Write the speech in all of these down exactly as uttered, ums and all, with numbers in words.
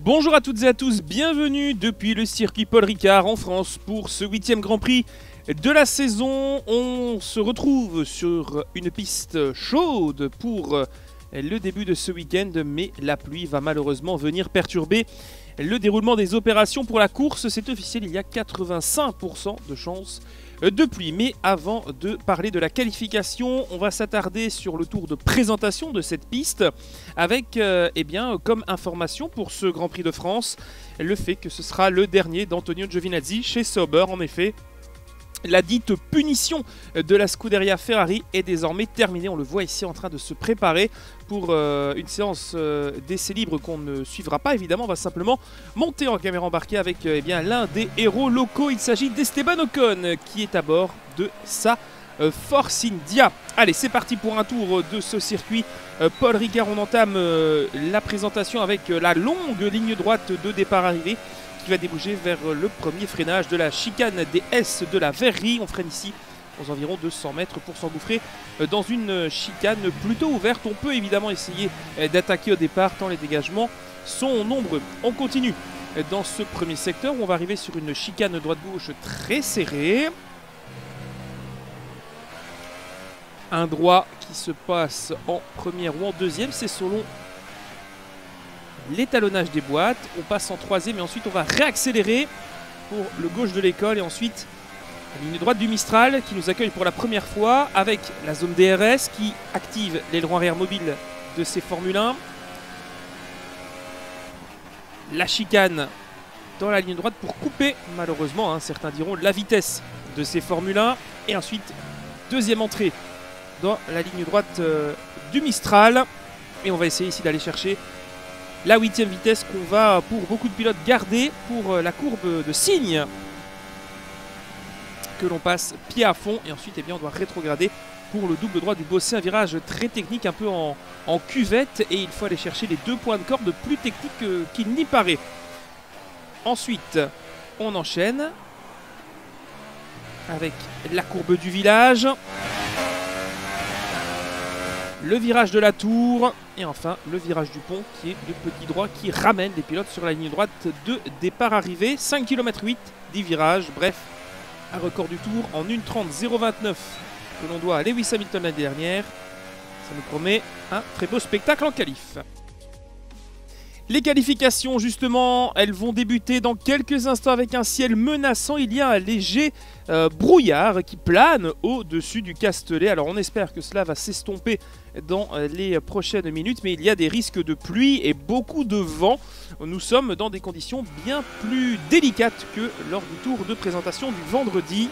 Bonjour à toutes et à tous, bienvenue depuis le circuit Paul Ricard en France pour ce huitième Grand Prix de la saison. On se retrouve sur une piste chaude pour le début de ce week-end, mais la pluie va malheureusement venir perturber le déroulement des opérations pour la course. C'est officiel, il y a quatre-vingt-cinq pour cent de chances de pluie. Mais avant de parler de la qualification, on va s'attarder sur le tour de présentation de cette piste avec euh, eh bien, comme information pour ce Grand Prix de France le fait que ce sera le dernier d'Antonio Giovinazzi chez Sauber. En effet, la dite punition de la Scuderia Ferrari est désormais terminée. On le voit ici en train de se préparer pour euh, une séance euh, d'essai libre qu'on ne suivra pas évidemment. On va simplement monter en caméra embarquée avec euh, eh bien, l'un des héros locaux. Il s'agit d'Esteban Ocon qui est à bord de sa euh, Force India. Allez, c'est parti pour un tour de ce circuit. Euh, Paul Ricard, on entame euh, la présentation avec euh, la longue ligne droite de départ arrivée qui va déboucher vers le premier freinage de la chicane des S de la Verrerie. On freine ici aux environs de cent mètres pour s'engouffrer dans une chicane plutôt ouverte. On peut évidemment essayer d'attaquer au départ tant les dégagements sont nombreux. On continue dans ce premier secteur où on va arriver sur une chicane droite-gauche très serrée. Un droit qui se passe en première ou en deuxième, c'est selon l'étalonnage des boîtes. On passe en troisième et ensuite on va réaccélérer pour le gauche de l'école et ensuite la ligne droite du Mistral qui nous accueille pour la première fois avec la zone D R S qui active l'aileron arrière mobile de ces Formule un. La chicane dans la ligne droite pour couper malheureusement, hein, certains diront, la vitesse de ces Formule un. Et ensuite deuxième entrée dans la ligne droite euh, du Mistral. Et on va essayer ici d'aller chercher la huitième vitesse qu'on va pour beaucoup de pilotes garder pour la courbe de cygne que l'on passe pied à fond. Et ensuite eh bien, on doit rétrograder pour le double droit du Bossé, un virage très technique un peu en, en cuvette et il faut aller chercher les deux points de corde plus techniques qu'il n'y paraît. Ensuite on enchaîne avec la courbe du village, le virage de la tour et enfin le virage du pont qui est le petit droit qui ramène les pilotes sur la ligne droite de départ arrivée. cinq kilomètres huit, dix virages, bref, un record du tour en une trente zéro vingt-neuf que l'on doit à Lewis Hamilton l'année dernière. Ça nous promet un très beau spectacle en qualif. Les qualifications, justement, elles vont débuter dans quelques instants avec un ciel menaçant. Il y a un léger euh, brouillard qui plane au-dessus du Castellet. Alors on espère que cela va s'estomper dans les prochaines minutes, mais il y a des risques de pluie et beaucoup de vent. Nous sommes dans des conditions bien plus délicates que lors du tour de présentation du vendredi.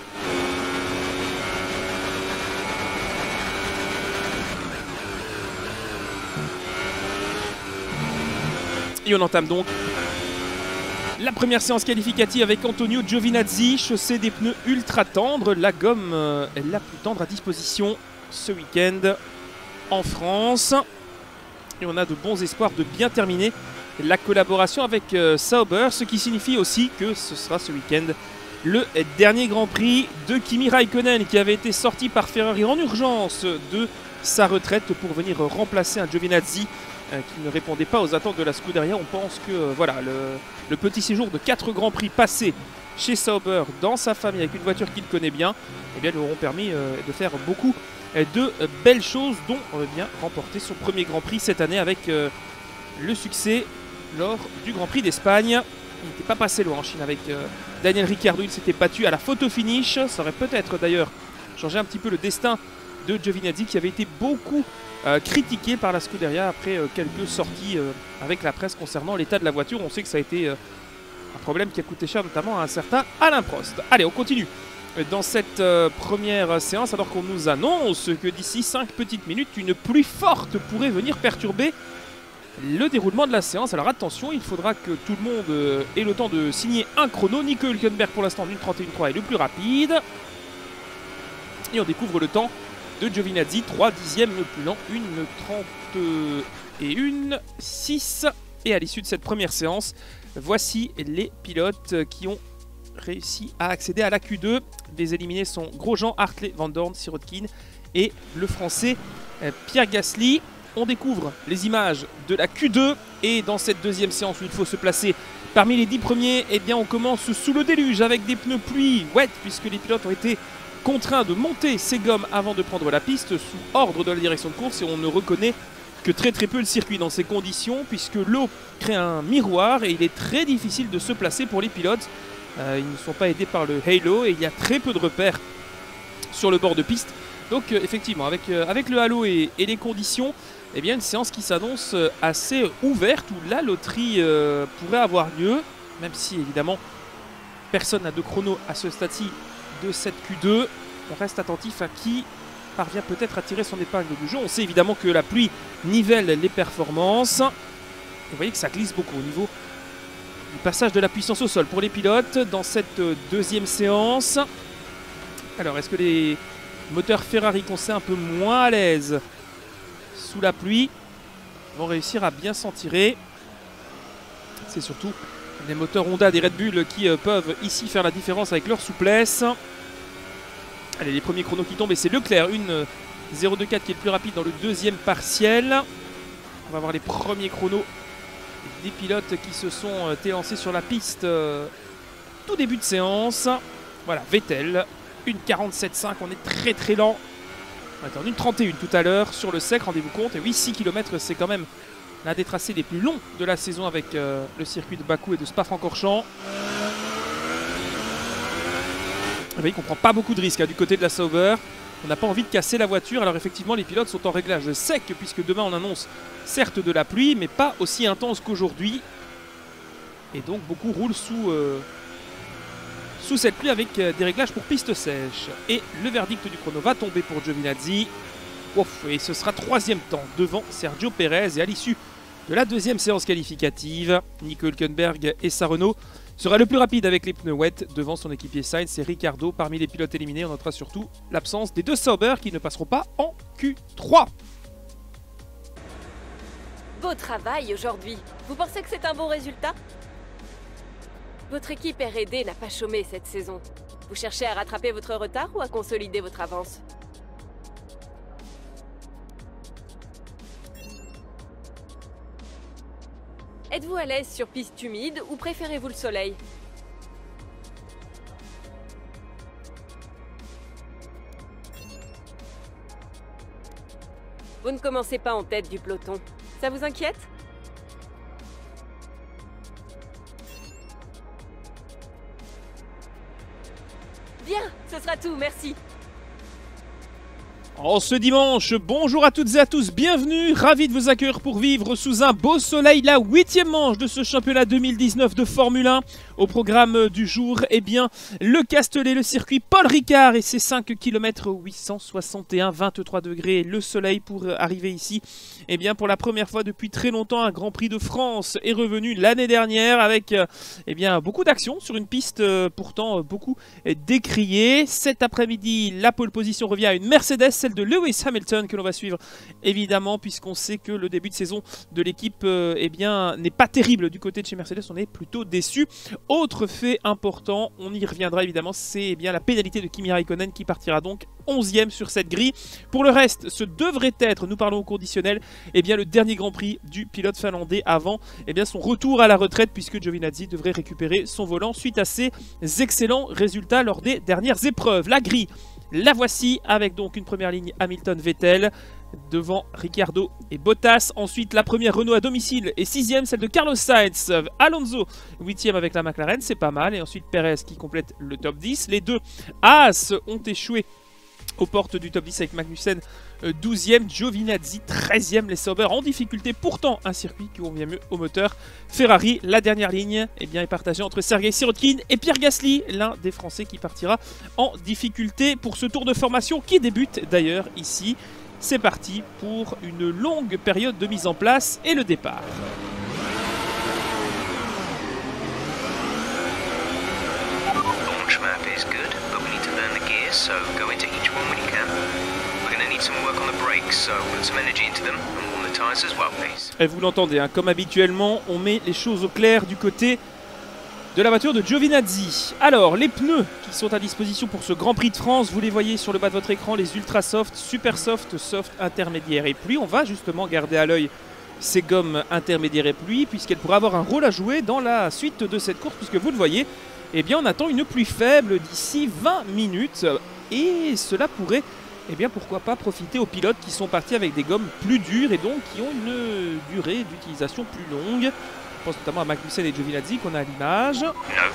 Et on entame donc la première séance qualificative avec Antonio Giovinazzi, chaussée des pneus ultra tendres, la gomme euh, la plus tendre à disposition ce week-end en France. Et on a de bons espoirs de bien terminer la collaboration avec euh, Sauber, ce qui signifie aussi que ce sera ce week-end le dernier Grand Prix de Kimi Raikkonen qui avait été sorti par Ferrari en urgence de sa retraite pour venir remplacer un Giovinazzi qui ne répondait pas aux attentes de la Scuderia. On pense que euh, voilà, le, le petit séjour de quatre Grands Prix passés chez Sauber dans sa famille avec une voiture qu'il connaît bien, eh bien, lui auront permis euh, de faire beaucoup euh, de euh, belles choses, dont euh, bien remporter son premier Grand Prix cette année avec euh, le succès lors du Grand Prix d'Espagne. Il n'était pas passé loin en Chine avec euh, Daniel Ricciardo, il s'était battu à la photo finish. Ça aurait peut-être d'ailleurs changé un petit peu le destin de Giovinazzi qui avait été beaucoup Euh, critiqué par la Scuderia après euh, quelques sorties euh, avec la presse concernant l'état de la voiture. On sait que ça a été euh, un problème qui a coûté cher notamment à un certain Alain Prost. Allez, on continue dans cette euh, première séance alors qu'on nous annonce que d'ici cinq petites minutes, une pluie forte pourrait venir perturber le déroulement de la séance. Alors attention, il faudra que tout le monde euh, ait le temps de signer un chrono. Nico Hülkenberg pour l'instant en une trente et une trois est le plus rapide. Et on découvre le temps de Giovinazzi, trois dixièmes le plus lent, une trente et une six. Et à l'issue de cette première séance, voici les pilotes qui ont réussi à accéder à la Q deux. Les éliminés sont Grosjean, Hartley, Van Dorn, Sirotkin et le français Pierre Gasly. on découvre les images de la Q deux. Et dans cette deuxième séance où il faut se placer parmi les dix premiers, eh bien on commence sous le déluge avec des pneus pluie wet, puisque les pilotes ont été contraints de monter ces gommes avant de prendre la piste sous ordre de la direction de course, et on ne reconnaît que très très peu le circuit dans ces conditions, puisque l'eau crée un miroir et il est très difficile de se placer pour les pilotes. Euh, ils ne sont pas aidés par le halo et il y a très peu de repères sur le bord de piste. Donc euh, effectivement, avec, euh, avec le halo et, et les conditions, eh bien une séance qui s'annonce assez ouverte, où la loterie euh, pourrait avoir lieu, même si évidemment personne n'a de chrono à ce stade-ci de cette Q deux. On reste attentif à qui parvient peut-être à tirer son épingle du jeu. On sait évidemment que la pluie nivelle les performances. Et vous voyez que ça glisse beaucoup au niveau du passage de la puissance au sol pour les pilotes dans cette deuxième séance. Alors, est-ce que les moteurs Ferrari, qu'on sait un peu moins à l'aise sous la pluie, vont réussir à bien s'en tirer? C'est surtout les moteurs Honda des Red Bull qui euh, peuvent ici faire la différence avec leur souplesse. Allez, les premiers chronos qui tombent, et c'est Leclerc, une zéro deux quatre qui est le plus rapide dans le deuxième partiel. On va voir les premiers chronos des pilotes qui se sont euh, élancés sur la piste euh, tout début de séance. Voilà, Vettel, une quarante-sept cinq, on est très très lent. On était en une trente et un tout à l'heure sur le sec, rendez-vous compte. Et oui, six kilomètres, c'est quand même l'un des tracés les plus longs de la saison avec euh, le circuit de Bakou et de Spa-Francorchamps. Vous voyez qu'on ne prend pas beaucoup de risques hein, du côté de la Sauber. On n'a pas envie de casser la voiture. Alors effectivement, les pilotes sont en réglage sec, puisque demain on annonce certes de la pluie, mais pas aussi intense qu'aujourd'hui. Et donc beaucoup roulent sous, euh, sous cette pluie avec euh, des réglages pour piste sèche. Et le verdict du chrono va tomber pour Giovinazzi. Ouf, et ce sera troisième temps devant Sergio Pérez. Et à l'issue de la deuxième séance qualificative, Nico Hülkenberg et sa Renault sera le plus rapide avec les pneus wet devant son équipier Sainz et Ricciardo. Parmi les pilotes éliminés, on notera surtout l'absence des deux Sauber qui ne passeront pas en Q trois. Beau travail aujourd'hui. Vous pensez que c'est un bon résultat? Votre équipe R et D n'a pas chômé cette saison. Vous cherchez à rattraper votre retard ou à consolider votre avance? Êtes-vous à l'aise sur piste humide ou préférez-vous le soleil? Vous ne commencez pas en tête du peloton. Ça vous inquiète? Bien, ce sera tout, merci. En ce dimanche, bonjour à toutes et à tous, bienvenue, ravi de vous accueillir pour vivre sous un beau soleil la huitième manche de ce championnat deux mille dix-neuf de Formule un. Au programme du jour, eh bien, le Castellet, le circuit Paul Ricard et ses cinq kilomètres huit cent soixante et un, vingt-trois degrés, le soleil pour arriver ici. Eh bien, pour la première fois depuis très longtemps, un Grand Prix de France est revenu l'année dernière avec eh bien, beaucoup d'action sur une piste pourtant beaucoup décriée. Cet après-midi, la pole position revient à une Mercedes, celle de Lewis Hamilton que l'on va suivre évidemment, puisqu'on sait que le début de saison de l'équipe euh, eh bien n'est pas terrible du côté de chez Mercedes, on est plutôt déçu. Autre fait important, on y reviendra évidemment, c'est eh bien la pénalité de Kimi Raikkonen qui partira donc onzième sur cette grille. Pour le reste, ce devrait être, nous parlons au conditionnel, eh bien le dernier Grand Prix du pilote finlandais avant eh bien son retour à la retraite, puisque Giovinazzi devrait récupérer son volant suite à ses excellents résultats lors des dernières épreuves. La grille, la voici, avec donc une première ligne Hamilton-Vettel, devant Ricciardo et Bottas. Ensuite, la première Renault à domicile et sixième, celle de Carlos Sainz. Alonso, huitième avec la McLaren, c'est pas mal. Et ensuite, Perez qui complète le top dix. Les deux Haas ont échoué aux portes du top dix avec Magnussen douzième, Giovinazzi treizième, les Sauber en difficulté, pourtant un circuit qui convient mieux au moteur Ferrari. La dernière ligne eh bien, est partagée entre Sergei Sirotkin et Pierre Gasly, l'un des Français qui partira en difficulté pour ce tour de formation qui débute d'ailleurs ici. C'est parti pour une longue période de mise en place et le départ. Launch map is good, but we need to learn the gears, so go into each one when you can. We're going to need some work on the brakes, so put some energy into them and warm the tyres as well, please. Et vous l'entendez, hein, comme habituellement, on met les choses au clair du côté de la voiture de Giovinazzi. Alors, les pneus qui sont à disposition pour ce Grand Prix de France, vous les voyez sur le bas de votre écran, les Ultra Soft, Super Soft, Soft, Intermédiaire et Pluie. On va justement garder à l'œil ces gommes Intermédiaire et Pluie, puisqu'elles pourraient avoir un rôle à jouer dans la suite de cette course, puisque vous le voyez, eh bien, on attend une pluie faible d'ici vingt minutes, et cela pourrait, eh bien, pourquoi pas profiter aux pilotes qui sont partis avec des gommes plus dures et donc qui ont une durée d'utilisation plus longue. Je pense notamment à Magnussen et Giovinazzi qu'on a à l'image.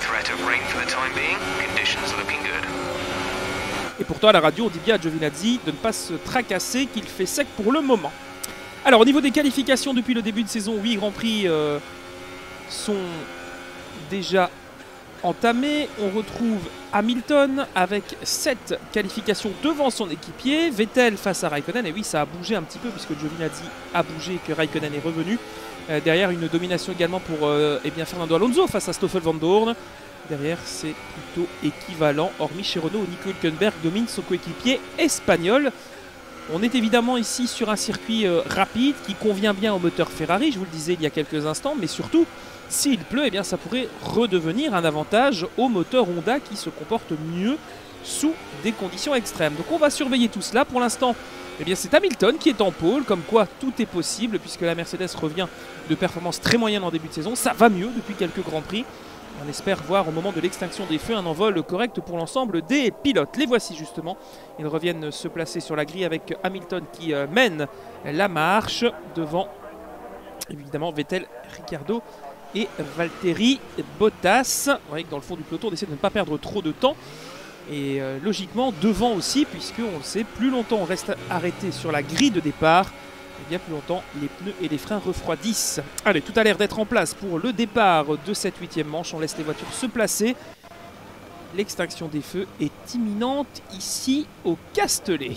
Et pourtant à la radio on dit bien à Giovinazzi de ne pas se tracasser, qu'il fait sec pour le moment. Alors au niveau des qualifications depuis le début de saison, huit Grands Prix euh, sont déjà entamés. On retrouve Hamilton avec sept qualifications devant son équipier. Vettel face à Raikkonen, et oui ça a bougé un petit peu puisque Giovinazzi a bougé et que Raikkonen est revenu. Euh, derrière une domination également pour euh, eh bien Fernando Alonso face à Stoffel Van Dorn. Derrière c'est plutôt équivalent, hormis chez Renault où Nico Hülkenberg domine son coéquipier espagnol. On est évidemment ici sur un circuit euh, rapide qui convient bien au moteur Ferrari, je vous le disais il y a quelques instants, mais surtout s'il pleut, eh bien, ça pourrait redevenir un avantage au moteur Honda qui se comporte mieux sous des conditions extrêmes. Donc on va surveiller tout cela. Pour l'instant, eh bien, c'est Hamilton qui est en pôle, comme quoi tout est possible puisque la Mercedes revient de performances très moyennes en début de saison. Ça va mieux depuis quelques Grands Prix. On espère voir au moment de l'extinction des feux un envol correct pour l'ensemble des pilotes. Les voici justement. Ils reviennent se placer sur la grille avec Hamilton qui euh, mène la marche devant évidemment Vettel, Ricciardo et Valtteri Bottas. Vous voyez que dans le fond du peloton on essaie de ne pas perdre trop de temps. Et euh, logiquement devant aussi, puisque on le sait, plus longtemps on reste arrêté sur la grille de départ, et bien plus longtemps les pneus et les freins refroidissent. Allez, tout a l'air d'être en place pour le départ de cette huitième manche. On laisse les voitures se placer. L'extinction des feux est imminente ici au Castellet.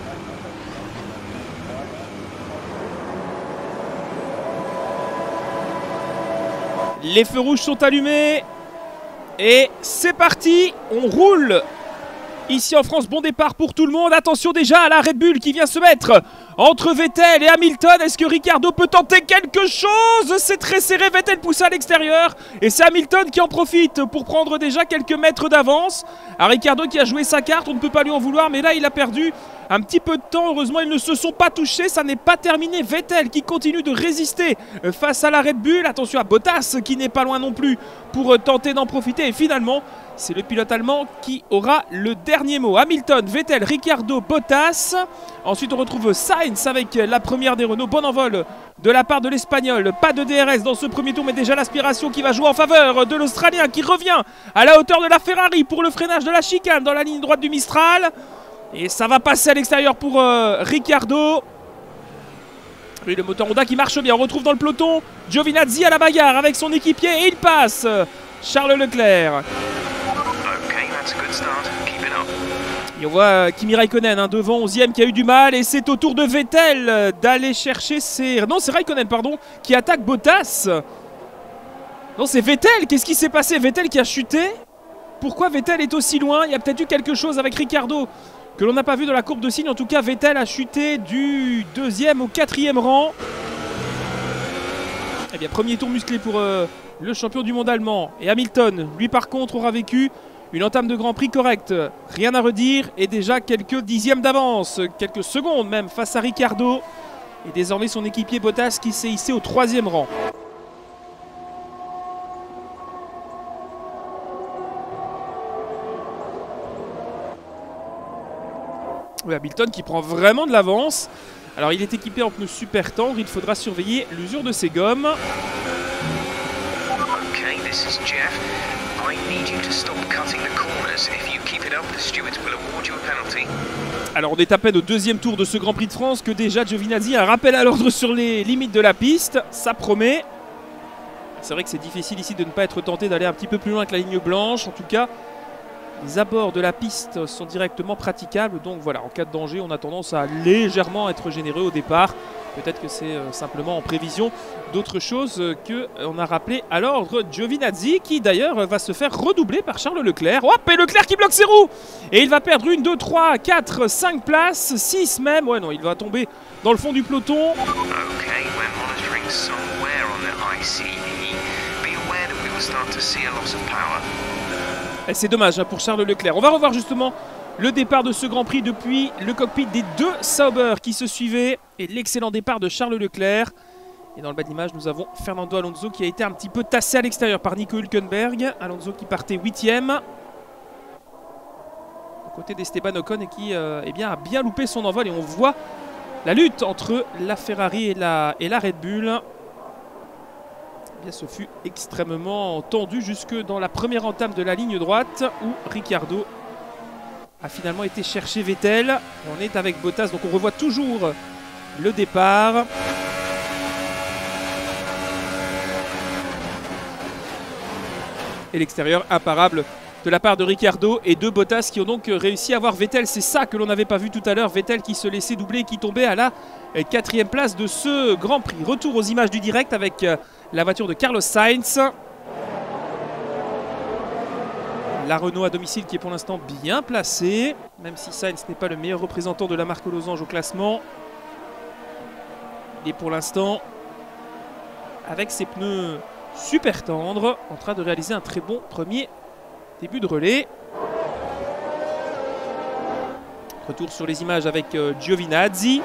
Les feux rouges sont allumés. Et c'est parti, on roule. Ici en France, bon départ pour tout le monde. Attention déjà à la Red Bull qui vient se mettre entre Vettel et Hamilton. Est-ce que Ricciardo peut tenter quelque chose? C'est très serré, Vettel pousse à l'extérieur. Et c'est Hamilton qui en profite pour prendre déjà quelques mètres d'avance. À Ricciardo qui a joué sa carte, on ne peut pas lui en vouloir. Mais là, il a perdu un petit peu de temps. Heureusement, ils ne se sont pas touchés. Ça n'est pas terminé. Vettel qui continue de résister face à la Red Bull. Attention à Bottas qui n'est pas loin non plus pour tenter d'en profiter. Et finalement, c'est le pilote allemand qui aura le dernier mot. Hamilton, Vettel, Ricciardo, Bottas. Ensuite, on retrouve Sainz avec la première des Renault. Bon envol de la part de l'Espagnol. Pas de D R S dans ce premier tour, mais déjà l'aspiration qui va jouer en faveur de l'Australien qui revient à la hauteur de la Ferrari pour le freinage de la chicane dans la ligne droite du Mistral. Et ça va passer à l'extérieur pour euh, Ricciardo. Et le moteur Honda qui marche bien. On retrouve dans le peloton Giovinazzi à la bagarre avec son équipier et il passe Charles Leclerc. Et on voit Kimi Raikkonen hein, devant, onzième, qui a eu du mal. Et c'est au tour de Vettel d'aller chercher ses... Non, c'est Raikkonen, pardon, qui attaque Bottas. Non, c'est Vettel. Qu'est-ce qui s'est passé? Vettel qui a chuté. Pourquoi Vettel est aussi loin? Il y a peut-être eu quelque chose avec Ricciardo que l'on n'a pas vu dans la courbe de signe. En tout cas, Vettel a chuté du deuxième au quatrième rang. Eh bien, premier tour musclé pour euh, le champion du monde allemand. Et Hamilton, lui par contre, aura vécu une entame de Grand Prix correcte. Rien à redire. Et déjà quelques dixièmes d'avance, quelques secondes même, face à Ricciardo. Et désormais son équipier Bottas qui s'est hissé au troisième rang. Oui, Hamilton qui prend vraiment de l'avance. Alors il est équipé en pneus super tendres, il faudra surveiller l'usure de ses gommes. Okay, this is Jeff. I need you to stop cutting the corners. If you keep it up, the stewards will award you a penalty. Alors on est à peine au deuxième tour de ce Grand Prix de France que déjà Giovinazzi a un rappel à l'ordre sur les limites de la piste. Ça promet. C'est vrai que c'est difficile ici de ne pas être tenté d'aller un petit peu plus loin que la ligne blanche. En tout cas, les abords de la piste sont directement praticables. Donc voilà, en cas de danger, on a tendance à légèrement être généreux au départ. Peut-être que c'est simplement en prévision d'autre chose qu'on a rappelé à l'ordre Giovinazzi, qui d'ailleurs va se faire redoubler par Charles Leclerc. Hop, et Leclerc qui bloque ses roues. Et il va perdre une, deux, trois, quatre, cinq places, six même. Ouais, non, il va tomber dans le fond du peloton. Okay, we're monitoring some wear on the I C E. Be aware that we will start to see a loss of power. Et c'est dommage hein, pour Charles Leclerc. On va revoir justement le départ de ce Grand Prix depuis le cockpit des deux Sauber qui se suivaient et l'excellent départ de Charles Leclerc. Et dans le bas de l'image, nous avons Fernando Alonso qui a été un petit peu tassé à l'extérieur par Nico Hülkenberg. Alonso qui partait huitième. Aux côtés d'Esteban Ocon et qui euh, eh bien, a bien loupé son envol. Et on voit la lutte entre la Ferrari et la, et la Red Bull. Eh bien, ce fut extrêmement tendu jusque dans la première entame de la ligne droite où Ricciardo a finalement été chercher Vettel. Et on est avec Bottas, donc on revoit toujours le départ. Et l'extérieur imparable de la part de Ricciardo et de Bottas qui ont donc réussi à avoir Vettel. C'est ça que l'on n'avait pas vu tout à l'heure. Vettel qui se laissait doubler et qui tombait à la quatrième place de ce Grand Prix. Retour aux images du direct avec la voiture de Carlos Sainz. La Renault à domicile qui est pour l'instant bien placée. Même si Sainz n'est pas le meilleur représentant de la marque aux losanges au classement. Il est pour l'instant avec ses pneus super tendres en train de réaliser un très bon premier début de relais. Retour sur les images avec euh, Giovinazzi.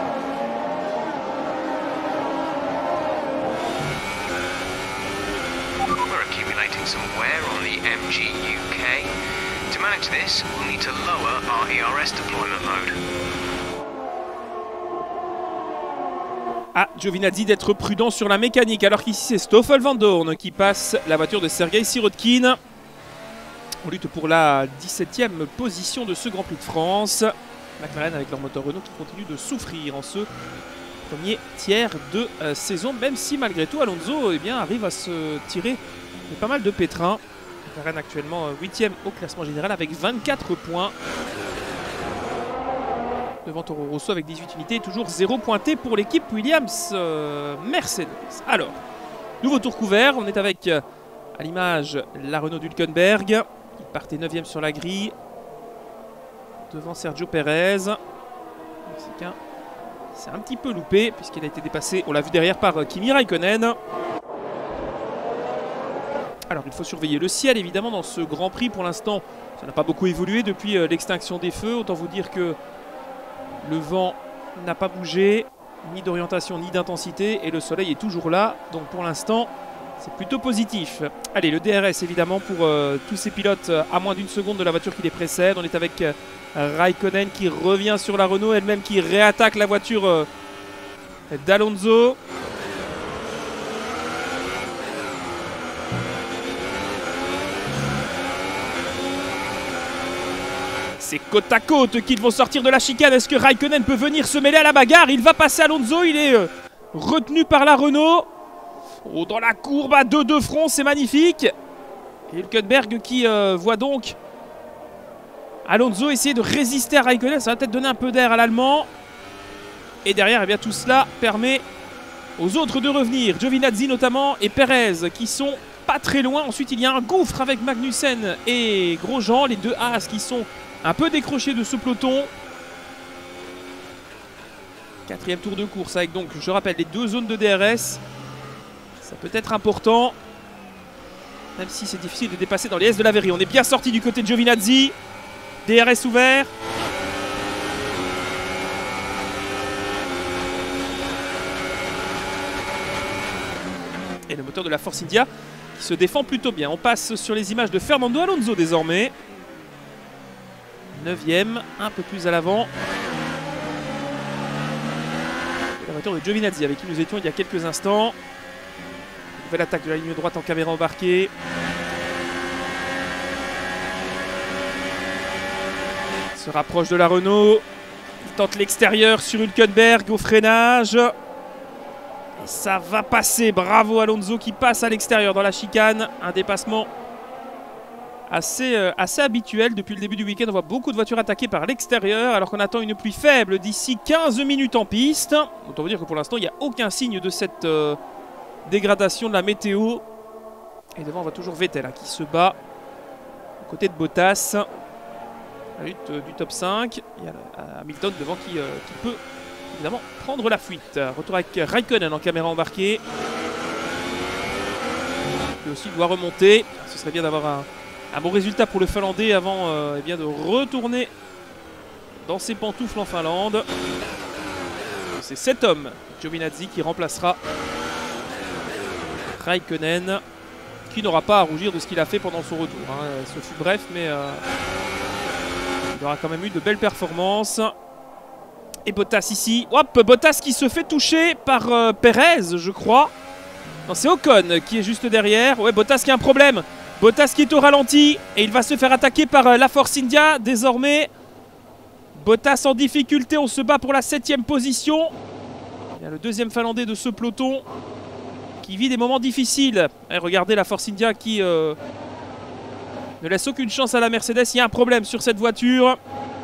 We're accumulating some wear on the M G U K. To manage this, we'll need to lower our E R S deployment mode. À Giovinazzi d'être prudent sur la mécanique, alors qu'ici c'est Stoffel Van Dorn qui passe la voiture de Sergei Sirotkin. On lutte pour la dix-septième position de ce Grand Prix de France. McLaren avec leur moteur Renault qui continue de souffrir en ce premier tiers de euh, saison, même si malgré tout Alonso eh bien, arrive à se tirer pas mal de pétrins. McLaren actuellement huitième au classement général avec vingt-quatre points. Devant Toro Rosso avec dix-huit unités, toujours zéro pointé pour l'équipe Williams euh, Mercedes. Alors, nouveau tour couvert, on est avec euh, à l'image la Renault d'Hülkenberg qui partait neuvième sur la grille devant Sergio Pérez. Le Mexicain s'est un petit peu loupé puisqu'il a été dépassé, on l'a vu derrière, par euh, Kimi Raikkonen. Alors il faut surveiller le ciel évidemment dans ce Grand Prix. Pour l'instant, ça n'a pas beaucoup évolué depuis euh, l'extinction des feux. Autant vous dire que le vent n'a pas bougé, ni d'orientation ni d'intensité, et le soleil est toujours là. Donc pour l'instant, c'est plutôt positif. Allez, le D R S évidemment pour euh, tous ces pilotes euh, à moins d'une seconde de la voiture qui les précède. On est avec euh, Raikkonen qui revient sur la Renault, elle-même qui réattaque la voiture euh, d'Alonso. C'est côte à côte qu'ils vont sortir de la chicane. Est-ce que Raikkonen peut venir se mêler à la bagarre? Il va passer Alonso, il est euh, retenu par la Renault. Oh, dans la courbe à deux de front, c'est magnifique. Et Hülkenberg qui euh, voit donc Alonso essayer de résister à Raikkonen. Ça va peut-être donner un peu d'air à l'Allemand. Et derrière, eh bien, tout cela permet aux autres de revenir. Giovinazzi notamment et Pérez qui sont pas très loin. Ensuite, il y a un gouffre avec Magnussen et Grosjean. Les deux Haas qui sont un peu décrochés de ce peloton. Quatrième tour de course avec donc, je rappelle, les deux zones de D R S. Ça peut être important. Même si c'est difficile de dépasser dans les S de l'Averie. On est bien sorti du côté de Giovinazzi. D R S ouvert. Et le moteur de la Force India qui se défend plutôt bien. On passe sur les images de Fernando Alonso désormais. neuvième, un peu plus à l'avant. La voiture de Giovinazzi avec qui nous étions il y a quelques instants. Nouvelle attaque de la ligne droite en caméra embarquée. Il se rapproche de la Renault. Il tente l'extérieur sur Hülkenberg au freinage. Et ça va passer. Bravo Alonso qui passe à l'extérieur dans la chicane. Un dépassement assez, euh, assez habituel. Depuis le début du week-end, on voit beaucoup de voitures attaquées par l'extérieur alors qu'on attend une pluie faible d'ici quinze minutes en piste. Autant vous dire que pour l'instant, il n'y a aucun signe de cette euh, dégradation de la météo. Et devant, on voit toujours Vettel hein, qui se bat aux côtés de Bottas. La lutte euh, du top cinq. Il y a euh, Hamilton devant qui, euh, qui peut évidemment prendre la fuite. Retour avec Raikkonen en caméra embarquée. lui aussi doit remonter. Ce serait bien d'avoir un, un bon résultat pour le Finlandais avant euh, eh bien de retourner dans ses pantoufles en Finlande. C'est cet homme, Giovinazzi, qui remplacera Raikkonen, qui n'aura pas à rougir de ce qu'il a fait pendant son retour. Hein. Ce fut bref, mais euh, il aura quand même eu de belles performances. Et Bottas ici. Hop, Bottas qui se fait toucher par euh, Perez, je crois. Non, c'est Ocon qui est juste derrière. Ouais, Bottas qui a un problème. Bottas qui est au ralenti. Et il va se faire attaquer par euh, la Force India. Désormais, Bottas en difficulté. On se bat pour la septième position. Il y a le deuxième Finlandais de ce peloton qui vit des moments difficiles. Et regardez la Force India qui euh, ne laisse aucune chance à la Mercedes. Il y a un problème sur cette voiture.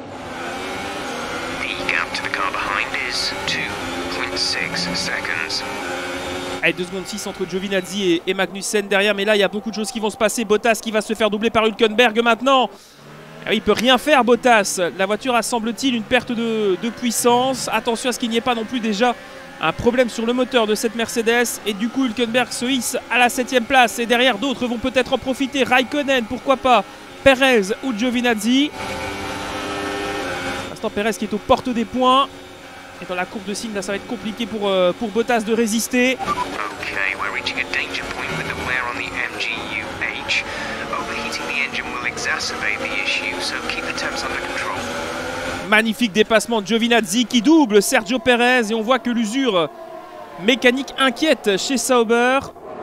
Allez, deux secondes six entre Giovinazzi et, et Magnussen derrière. Mais là, il y a beaucoup de choses qui vont se passer. Bottas qui va se faire doubler par Hülkenberg maintenant. Ah oui, il peut rien faire, Bottas. La voiture a, semble-t-il, une perte de, de puissance. Attention à ce qu'il n'y ait pas non plus déjà un problème sur le moteur de cette Mercedes. Et du coup, Hülkenberg se hisse à la septième place. Et derrière, d'autres vont peut-être en profiter. Raikkonen, pourquoi pas. Perez ou Giovinazzi. Pour l'instant, Perez qui est aux portes des points. Et dans la courbe de signe, là, ça va être compliqué pour, euh, pour Bottas de résister. Okay, we're reaching a danger point with the wear on the M G U H. Overheating the engine will exacerbate the issue, so keep the temps under control. Magnifique dépassement de Giovinazzi qui double Sergio Perez. Et on voit que l'usure mécanique inquiète chez Sauber.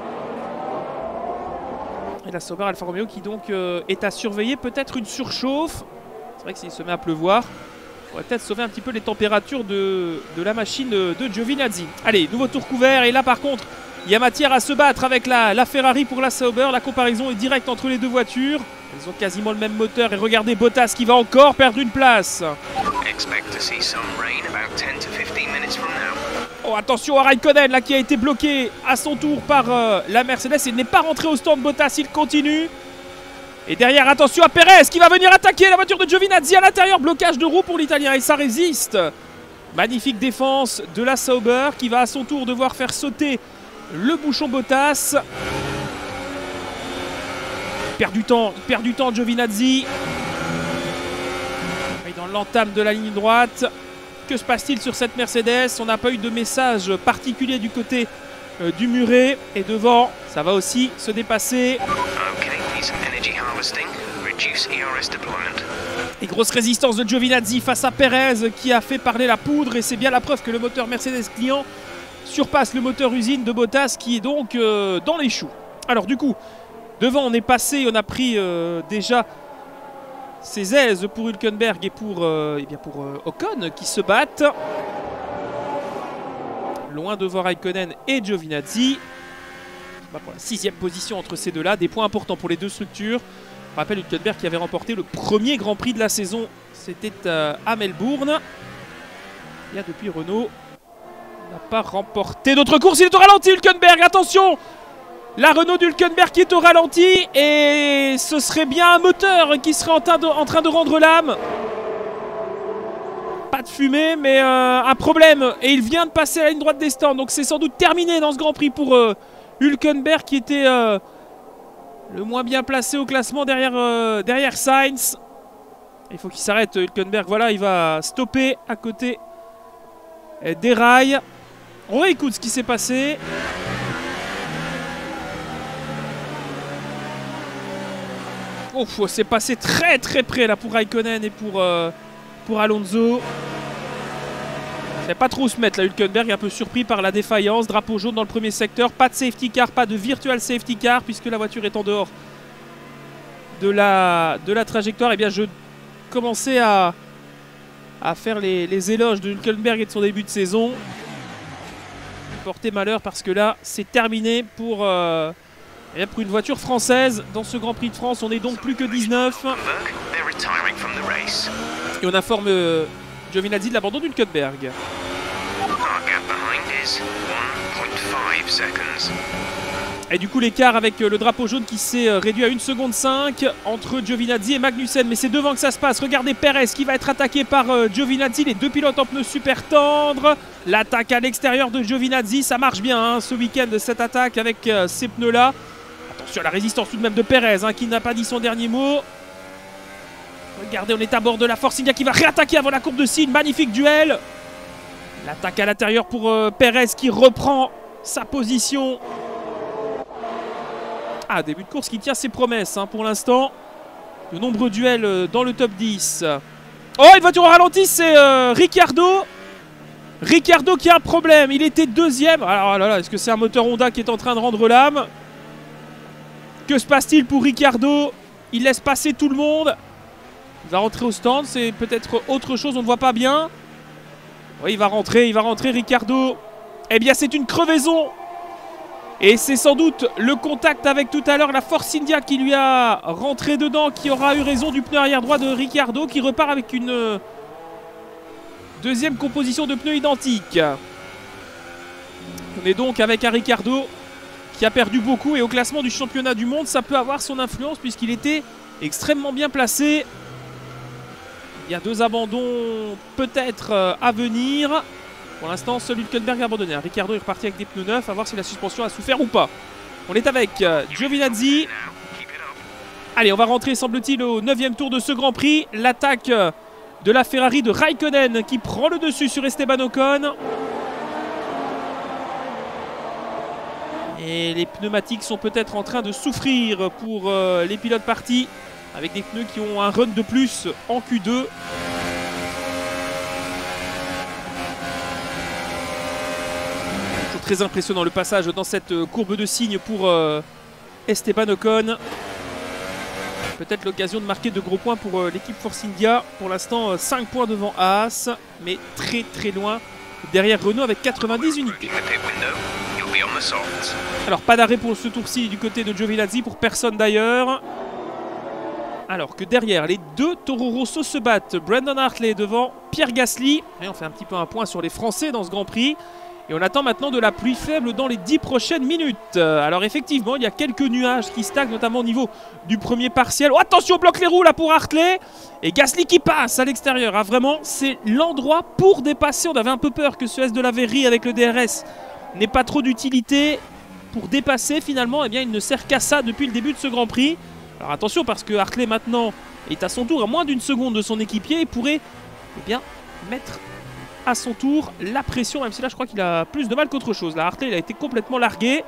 Et la Sauber Alfa Romeo qui donc euh, est à surveiller. Peut-être une surchauffe. C'est vrai que s'il se met à pleuvoir, on va peut-être sauver un petit peu les températures de, de la machine de, de Giovinazzi. Allez, nouveau tour couvert. Et là, par contre, il y a matière à se battre avec la, la Ferrari pour la Sauber. La comparaison est directe entre les deux voitures. Elles ont quasiment le même moteur. Et regardez Bottas qui va encore perdre une place. Oh, attention à Raikkonen là, qui a été bloqué à son tour par euh, la Mercedes. Il n'est pas rentré au stand. Bottas, il continue. Et derrière, attention à Perez qui va venir attaquer la voiture de Giovinazzi à l'intérieur. Blocage de roue pour l'Italien et ça résiste. Magnifique défense de la Sauber qui va à son tour devoir faire sauter le bouchon Bottas. Il perd du temps, il perd du temps Giovinazzi. Et dans l'entame de la ligne droite. Que se passe-t-il sur cette Mercedes? On n'a pas eu de message particulier du côté euh, du muret. Et devant, ça va aussi se dépasser. Et grosse résistance de Giovinazzi face à Perez qui a fait parler la poudre. Et c'est bien la preuve que le moteur Mercedes client surpasse le moteur usine de Bottas qui est donc euh, dans les choux. Alors du coup, devant on est passé, on a pris euh, déjà ses aises pour Hülkenberg et pour, euh, et bien pour euh, Ocon qui se battent. Loin devant Raikkonen et Giovinazzi. Pour la sixième position entre ces deux-là. Des points importants pour les deux structures. Je rappelle Hülkenberg qui avait remporté le premier Grand Prix de la saison. C'était euh, à Melbourne. Il y a depuis Renault n'a pas remporté d'autres courses. Il est au ralenti Hülkenberg. Attention, la Renault d'Hülkenberg qui est au ralenti. Et ce serait bien un moteur qui serait en train de, en train de rendre l'âme. Pas de fumée, mais euh, un problème. Et il vient de passer à la ligne droite des stands. Donc c'est sans doute terminé dans ce Grand Prix pour euh, Hülkenberg qui était euh, le moins bien placé au classement derrière, euh, derrière Sainz. Il faut qu'il s'arrête Hülkenberg. Voilà, il va stopper à côté euh, des rails. On réécoute ce qui s'est passé. Oh, c'est passé très très près là pour Raikkonen et pour, euh, pour Alonso. Il ne savait pas trop où se mettre là. Hülkenberg est un peu surpris par la défaillance. Drapeau jaune dans le premier secteur. Pas de safety car, pas de virtual safety car puisque la voiture est en dehors de la, de la trajectoire. Et bien je commençais à, à faire les, les éloges de Hülkenberg et de son début de saison. Porter malheur parce que là c'est terminé pour, euh, et pour une voiture française dans ce Grand Prix de France. On est donc plus que dix-neuf. Et on informe euh, Giovinazzi de l'abandon d'Hülkenberg. Et du coup l'écart avec le drapeau jaune qui s'est réduit à une seconde cinq entre Giovinazzi et Magnussen. Mais c'est devant que ça se passe. Regardez Perez qui va être attaqué par euh, Giovinazzi. Les deux pilotes en pneus super tendres. L'attaque à l'extérieur de Giovinazzi. Ça marche bien hein, ce week-end cette attaque avec euh, ces pneus là. Attention à la résistance tout de même de Perez, hein, qui n'a pas dit son dernier mot. Regardez, on est à bord de la Force India qui va réattaquer avant la courbe de signe. Magnifique duel. L'attaque à l'intérieur pour euh, Perez qui reprend sa position. Ah, début de course qui tient ses promesses hein, pour l'instant. De nombreux duels euh, dans le top dix. Oh, une voiture au ralenti, c'est euh, Ricciardo. Ricciardo qui a un problème. Il était deuxième. Alors là, là, est-ce que c'est un moteur Honda qui est en train de rendre l'âme? Que se passe-t-il pour Ricciardo? Il laisse passer tout le monde. Il va rentrer au stand. C'est peut-être autre chose, on ne voit pas bien. Oui, il va rentrer, il va rentrer Ricciardo. Eh bien, c'est une crevaison. Et c'est sans doute le contact avec tout à l'heure la Force India qui lui a rentré dedans, qui aura eu raison du pneu arrière droit de Ricciardo, qui repart avec une deuxième composition de pneus identique. On est donc avec un Ricciardo qui a perdu beaucoup, et au classement du championnat du monde, ça peut avoir son influence puisqu'il était extrêmement bien placé. Il y a deux abandons peut-être à venir. Pour l'instant, seul Hülkenberg a abandonné. Ricciardo est reparti avec des pneus neufs, à voir si la suspension a souffert ou pas. On est avec Giovinazzi. Allez, on va rentrer, semble-t-il, au neuvième tour de ce Grand Prix. L'attaque de la Ferrari de Raikkonen qui prend le dessus sur Esteban Ocon. Et les pneumatiques sont peut-être en train de souffrir pour euh, les pilotes partis, avec des pneus qui ont un run de plus en Q deux. C'est très impressionnant le passage dans cette courbe de signe pour euh, Esteban Ocon. Peut-être l'occasion de marquer de gros points pour euh, l'équipe Force India. Pour l'instant, euh, cinq points devant Haas, mais très très loin derrière Renault avec quatre-vingt-dix unités. Alors, pas d'arrêt pour ce tour-ci du côté de Giovinazzi, pour personne d'ailleurs. Alors que derrière, les deux Toro Rosso se battent. Brandon Hartley devant Pierre Gasly. Et on fait un petit peu un point sur les Français dans ce Grand Prix. Et on attend maintenant de la pluie faible dans les dix prochaines minutes. Alors effectivement, il y a quelques nuages qui stagnent, notamment au niveau du premier partiel. Oh, attention, bloque les roues là pour Hartley. Et Gasly qui passe à l'extérieur. Ah, vraiment, c'est l'endroit pour dépasser. On avait un peu peur que ce S de la Verrie avec le D R S n'ait pas trop d'utilité pour dépasser. Finalement, eh bien, il ne sert qu'à ça depuis le début de ce Grand Prix. Alors attention, parce que Hartley maintenant est à son tour à moins d'une seconde de son équipier et pourrait eh bien, mettre à son tour la pression, même si là je crois qu'il a plus de mal qu'autre chose. Là, Hartley il a été complètement largué.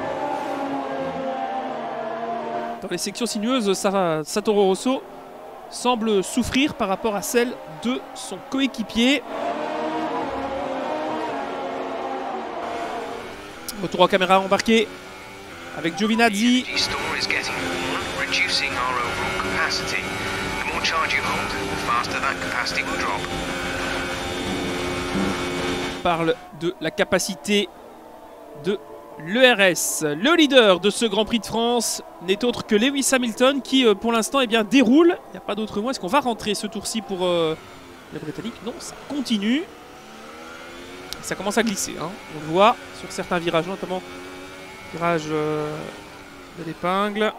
Dans les sections sinueuses, sa Toro Rosso semble souffrir par rapport à celle de son coéquipier. Retour en caméra embarqué avec Giovinazzi. On parle de la capacité de l'E R S. Le leader de ce Grand Prix de France n'est autre que Lewis Hamilton qui euh, pour l'instant eh bien déroule. Il n'y a pas d'autre mot. Est-ce qu'on va rentrer ce tour-ci pour euh, les Britanniques? Non, ça continue. Ça commence à glisser, hein. On le voit sur certains virages, notamment virage euh, de l'épingle.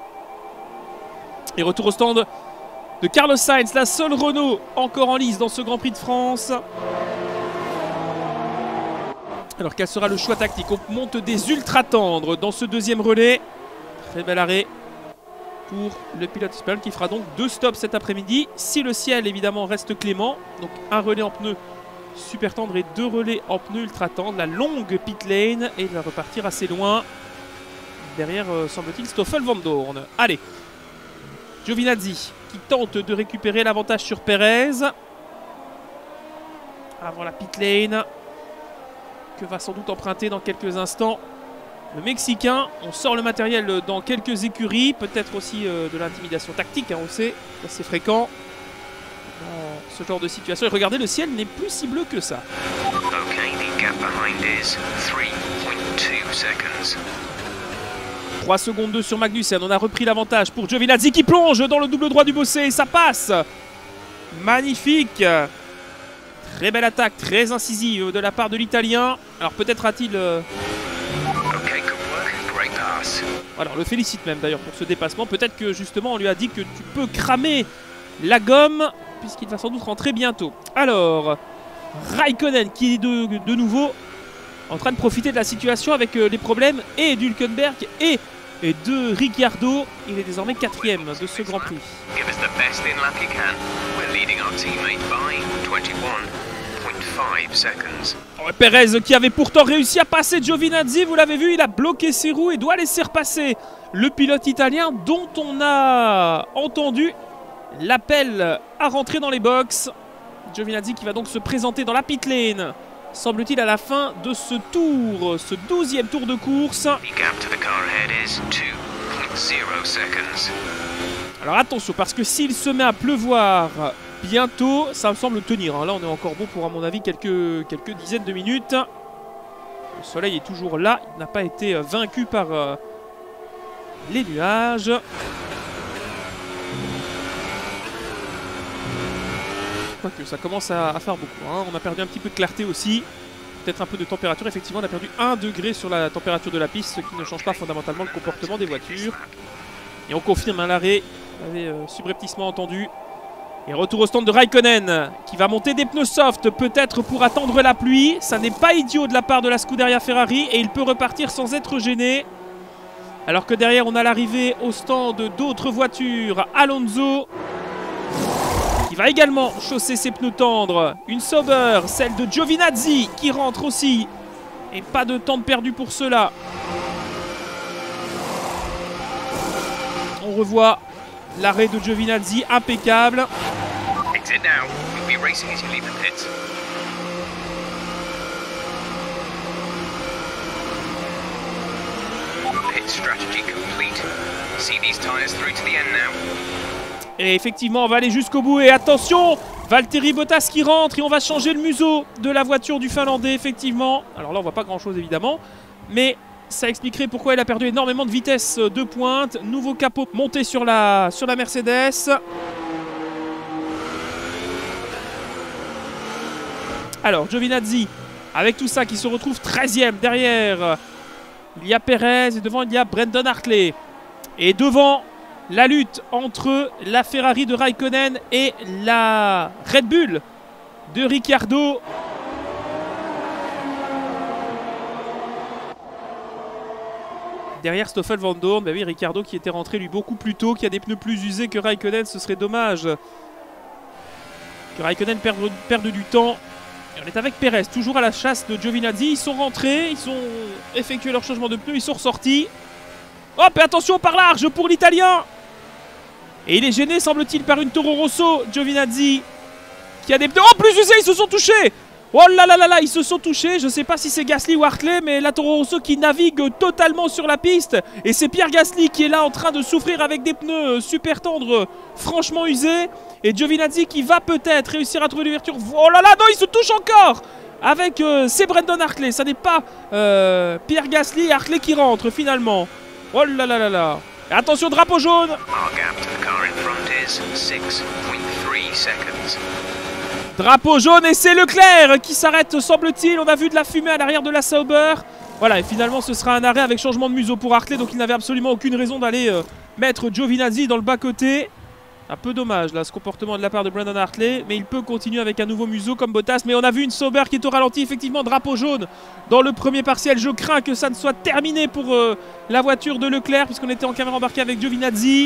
Et retour au stand de Carlos Sainz, la seule Renault encore en lice dans ce Grand Prix de France. Alors quel sera le choix tactique? On monte des ultra tendres dans ce deuxième relais. Très bel arrêt pour le pilote espagnol qui fera donc deux stops cet après-midi. Si le ciel évidemment reste clément, donc un relais en pneu super tendre et deux relais en pneus ultra tendre. La longue pit lane et il va repartir assez loin. Derrière, euh, semble-t-il, Stoffel Van Dorn. Allez, Giovinazzi qui tente de récupérer l'avantage sur Perez. Avant la pit lane, que va sans doute emprunter dans quelques instants le Mexicain. On sort le matériel dans quelques écuries. Peut-être aussi euh, de l'intimidation tactique, hein, on sait, c'est fréquent dans ce genre de situation. Et regardez, le ciel n'est plus si bleu que ça. trois secondes deux sur Magnussen. On a repris l'avantage pour Giovinazzi qui plonge dans le double droit du bossé. Et ça passe. Magnifique. Très belle attaque, très incisive de la part de l'Italien. Alors peut-être a-t-il... Euh... Alors on le félicite même d'ailleurs pour ce dépassement. Peut-être que justement on lui a dit que tu peux cramer la gomme, puisqu'il va sans doute rentrer bientôt. Alors, Raikkonen qui est de, de nouveau en train de profiter de la situation avec euh, les problèmes et d'Hülkenberg et et de Ricciardo. Il est désormais quatrième de ce Grand Prix. Give us the best in lap you can. We're leading our teammate by twenty-one point five seconds. Oh, Perez qui avait pourtant réussi à passer Giovinazzi, vous l'avez vu, il a bloqué ses roues et doit laisser repasser le pilote italien dont on a entendu l'appel à rentrer dans les box. Giovinazzi qui va donc se présenter dans la pit lane, semble-t-il à la fin de ce tour, ce douzième tour de course. The gap to the car ahead is two point zero seconds. Alors attention, parce que s'il se met à pleuvoir bientôt, ça me semble tenir. Hein. Là, on est encore bon pour, à mon avis, quelques, quelques dizaines de minutes. Le soleil est toujours là, il n'a pas été vaincu par euh, les nuages. Quoique ça commence à, à faire beaucoup. Hein. On a perdu un petit peu de clarté aussi. Peut-être un peu de température. Effectivement, on a perdu un degré sur la température de la piste, ce qui ne change pas fondamentalement le comportement des voitures. Et on confirme hein, l'arrêt. On avait euh, subrepticement entendu. Et retour au stand de Raikkonen, qui va monter des pneus soft, peut-être pour attendre la pluie. Ça n'est pas idiot de la part de la Scuderia Ferrari. Et il peut repartir sans être gêné. Alors que derrière, on a l'arrivée au stand d'autres voitures. Alonso, qui va également chausser ses pneus tendres. Une Sauber, celle de Giovinazzi qui rentre aussi. Et pas de temps perdu pour cela. On revoit l'arrêt de Giovinazzi, impeccable. Exit now. You'll be racing as you leave the pits. Pit strategy complete. See these tires through to the end now. Et effectivement, on va aller jusqu'au bout. Et attention, Valtteri Bottas qui rentre. Et on va changer le museau de la voiture du Finlandais, effectivement. Alors là, on voit pas grand-chose, évidemment. Mais ça expliquerait pourquoi il a perdu énormément de vitesse de pointe. Nouveau capot monté sur la, sur la Mercedes. Alors, Giovinazzi, avec tout ça, qui se retrouve treizième. Derrière, il y a Perez. Et devant, il y a Brendan Hartley. Et devant, la lutte entre la Ferrari de Raikkonen et la Red Bull de Ricciardo. Derrière Stoffel Van Dorn, bah oui, Ricciardo qui était rentré lui beaucoup plus tôt, qui a des pneus plus usés que Raikkonen. Ce serait dommage que Raikkonen perde, perde du temps. Et on est avec Perez, toujours à la chasse de Giovinazzi. Ils sont rentrés, ils ont effectué leur changement de pneus, ils sont ressortis. Hop, et attention par large pour l'Italien. Et il est gêné, semble-t-il, par une Toro Rosso, Giovinazzi, qui a des pneus. Oh, plus usés, ils se sont touchés. Oh là là là là, ils se sont touchés. Je ne sais pas si c'est Gasly ou Hartley, mais la Toro Rosso qui navigue totalement sur la piste. Et c'est Pierre Gasly qui est là en train de souffrir avec des pneus super tendres, franchement usés. Et Giovinazzi qui va peut-être réussir à trouver l'ouverture. Oh là là, non, il se touche encore avec euh, c'est Brendan Hartley. Ça n'est pas euh, Pierre Gasly et Hartley qui rentrent finalement. Oh là là là là. Et attention, drapeau jaune. Our gap to the car in front is six point three seconds. Drapeau jaune et c'est Leclerc qui s'arrête, semble-t-il. On a vu de la fumée à l'arrière de la Sauber. Voilà, et finalement ce sera un arrêt avec changement de museau pour Hartley. Donc il n'avait absolument aucune raison d'aller euh, mettre Giovinazzi dans le bas-côté. Un peu dommage là ce comportement de la part de Brendan Hartley. Mais il peut continuer avec un nouveau museau comme Bottas. Mais on a vu une Sauber qui est au ralenti. Effectivement, drapeau jaune dans le premier partiel. Je crains que ça ne soit terminé pour euh, la voiture de Leclerc, puisqu'on était en caméra embarquée avec Giovinazzi.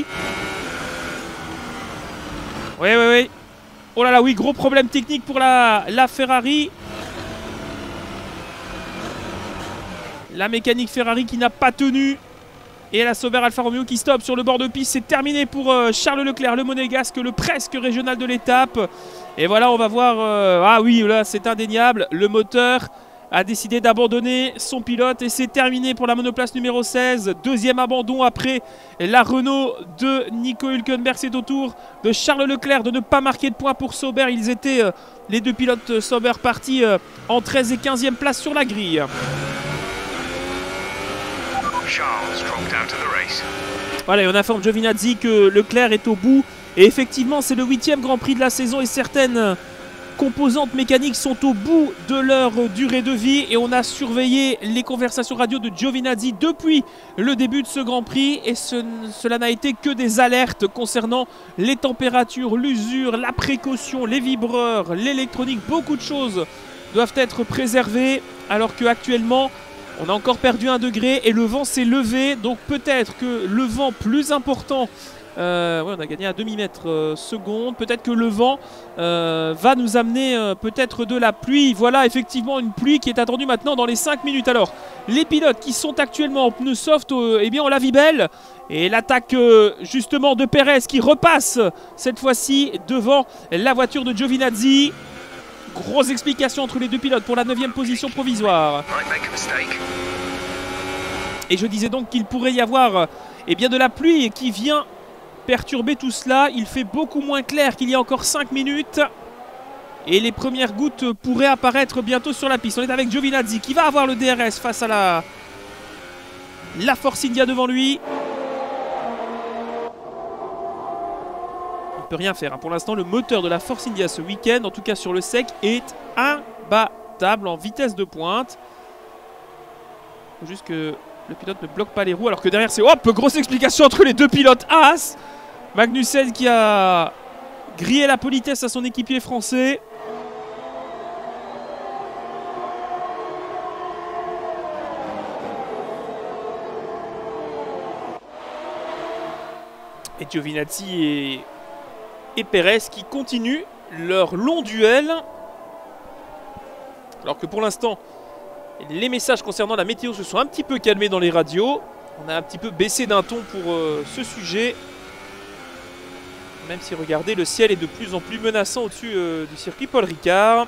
Oui, oui, oui. Oh là là, oui, gros problème technique pour la, la Ferrari. La mécanique Ferrari qui n'a pas tenu. Et la Sauber Alfa Romeo qui stoppe sur le bord de piste. C'est terminé pour euh, Charles Leclerc, le monégasque, le presque régional de l'étape. Et voilà, on va voir... Euh, ah oui, là, c'est indéniable. Le moteur a décidé d'abandonner son pilote. Et c'est terminé pour la monoplace numéro seize. Deuxième abandon après la Renault de Nico Hülkenberg. C'est au tour de Charles Leclerc de ne pas marquer de points pour Sauber. Ils étaient, euh, les deux pilotes Sauber, partis euh, en treizième et quinzième place sur la grille. Charles dropped out of the race. Voilà, et on informe Giovinazzi que Leclerc est au bout. Et effectivement, c'est le huitième Grand Prix de la saison et certaines composantes mécaniques sont au bout de leur durée de vie. Et on a surveillé les conversations radio de Giovinazzi depuis le début de ce Grand Prix. Et ce, cela n'a été que des alertes concernant les températures, l'usure, la précaution, les vibreurs, l'électronique. Beaucoup de choses doivent être préservées alors qu'actuellement, On a encore perdu un degré et le vent s'est levé. Donc peut-être que le vent plus important... Euh, ouais, on a gagné à demi-mètre euh, seconde. Peut-être que le vent euh, va nous amener euh, peut-être de la pluie. Voilà, effectivement, une pluie qui est attendue maintenant dans les cinq minutes. Alors, les pilotes qui sont actuellement en pneus soft, euh, eh bien, on la vit belle. Et l'attaque euh, justement de Perez qui repasse cette fois-ci devant la voiture de Giovinazzi. Grosse explication entre les deux pilotes pour la neuvième position provisoire. Et je disais donc qu'il pourrait y avoir eh bien, de la pluie qui vient perturber tout cela. Il fait beaucoup moins clair qu'il y a encore cinq minutes. Et les premières gouttes pourraient apparaître bientôt sur la piste. On est avec Giovinazzi qui va avoir le D R S face à la, la Force India devant lui. Il ne peut rien faire. Pour l'instant, le moteur de la Force India ce week-end, en tout cas sur le sec, est imbattable en vitesse de pointe. Il faut juste que le pilote ne bloque pas les roues. Alors que derrière, c'est hop, grosse explication entre les deux pilotes As. Magnussen qui a grillé la politesse à son équipier français. Et Giovinazzi et, et Perez qui continuent leur long duel. Alors que pour l'instant, les messages concernant la météo se sont un petit peu calmés dans les radios. On a un petit peu baissé d'un ton pour euh, ce sujet. Même si, regardez, le ciel est de plus en plus menaçant au-dessus euh, du circuit Paul Ricard.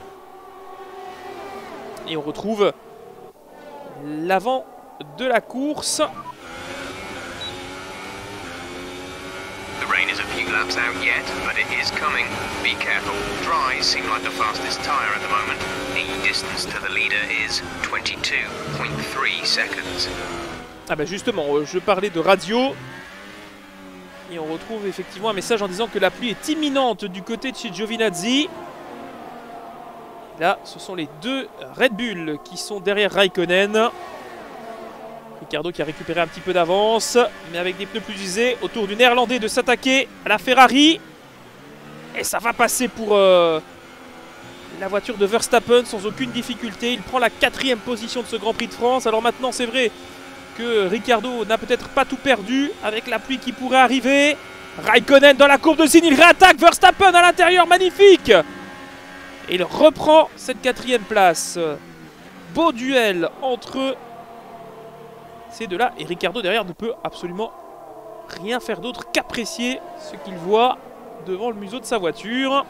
Et on retrouve l'avant de la course. The rain is a few laps out yet, but it is coming. Be careful. Dries seem like the fastest tyre at the moment. The distance to the leader is twenty-two point three seconds. Ah bah justement, je parlais de radio. Et on retrouve effectivement un message en disant que la pluie est imminente du côté de chez Giovinazzi. Là, ce sont les deux Red Bull qui sont derrière Raikkonen. Ricciardo qui a récupéré un petit peu d'avance, mais avec des pneus plus usés, autour du Néerlandais de s'attaquer à la Ferrari. Et ça va passer pour euh, la voiture de Verstappen sans aucune difficulté. Il prend la quatrième position de ce Grand Prix de France. Alors maintenant, c'est vrai que Ricciardo n'a peut-être pas tout perdu avec la pluie qui pourrait arriver. Raikkonen dans la courbe de signe, il réattaque Verstappen à l'intérieur, magnifique. Et il reprend cette quatrième place. Beau duel entre ces deux-là. Et Ricciardo derrière ne peut absolument rien faire d'autre qu'apprécier ce qu'il voit devant le museau de sa voiture.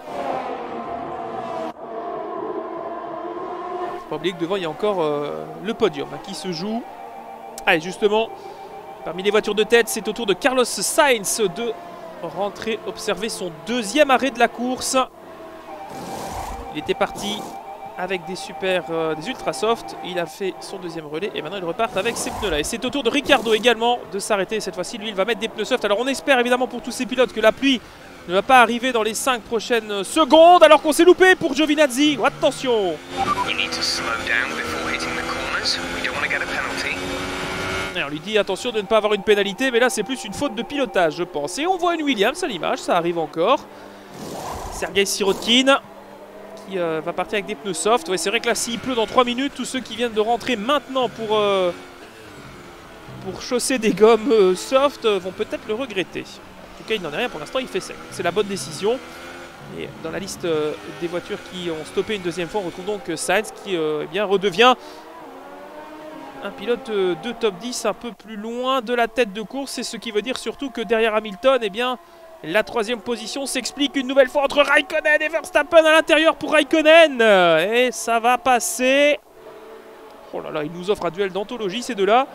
Faut pas oublier que devant il y a encore euh, le podium hein, qui se joue. Allez, justement, parmi les voitures de tête, c'est au tour de Carlos Sainz de rentrer observer son deuxième arrêt de la course. Il était parti avec des super, euh, des ultra soft. Il a fait son deuxième relais et maintenant il repart avec ces pneus là. Et c'est au tour de Ricciardo également de s'arrêter. Cette fois-ci, lui, il va mettre des pneus soft. Alors on espère évidemment pour tous ces pilotes que la pluie ne va pas arriver dans les cinq prochaines secondes. Alors qu'on s'est loupé pour Giovinazzi. Oh, attention! You need to slow down before hitting the corners. We don't want to get a penalty. Et on lui dit attention de ne pas avoir une pénalité, mais là c'est plus une faute de pilotage je pense. Et on voit une Williams à l'image, ça arrive encore. Sergei Sirotkin qui euh, va partir avec des pneus soft. Ouais, c'est vrai que là s'il pleut dans trois minutes, tous ceux qui viennent de rentrer maintenant pour, euh, pour chausser des gommes euh, soft euh, vont peut-être le regretter. En tout cas il n'en est rien pour l'instant, il fait sec. C'est la bonne décision. Et dans la liste euh, des voitures qui ont stoppé une deuxième fois, on retrouve donc Sainz qui euh, eh bien, redevient un pilote de top dix un peu plus loin de la tête de course. C'est ce qui veut dire surtout que derrière Hamilton, eh bien, la troisième position s'explique une nouvelle fois entre Raikkonen et Verstappen à l'intérieur pour Raikkonen. Et ça va passer. Oh là là, il nous offre un duel d'anthologie ces deux-là.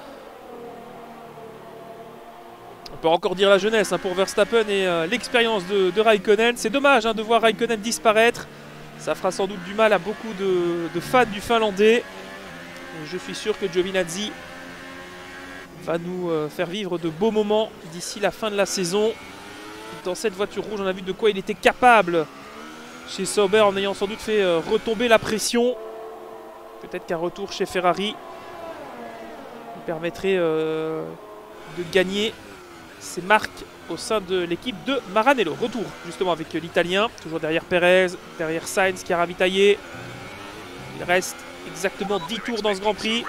On peut encore dire la jeunesse hein, pour Verstappen et euh, l'expérience de, de Raikkonen. C'est dommage hein, de voir Raikkonen disparaître. Ça fera sans doute du mal à beaucoup de, de fans du Finlandais. Je suis sûr que Giovinazzi va nous euh, faire vivre de beaux moments d'ici la fin de la saison. Dans cette voiture rouge, on a vu de quoi il était capable chez Sauber en ayant sans doute fait euh, retomber la pression. Peut-être qu'un retour chez Ferrari lui permettrait euh, de gagner ses marques au sein de l'équipe de Maranello. Retour justement avec l'Italien, toujours derrière Perez, derrière Sainz qui a ravitaillé. Il reste exactement dix tours dans ce Grand Prix.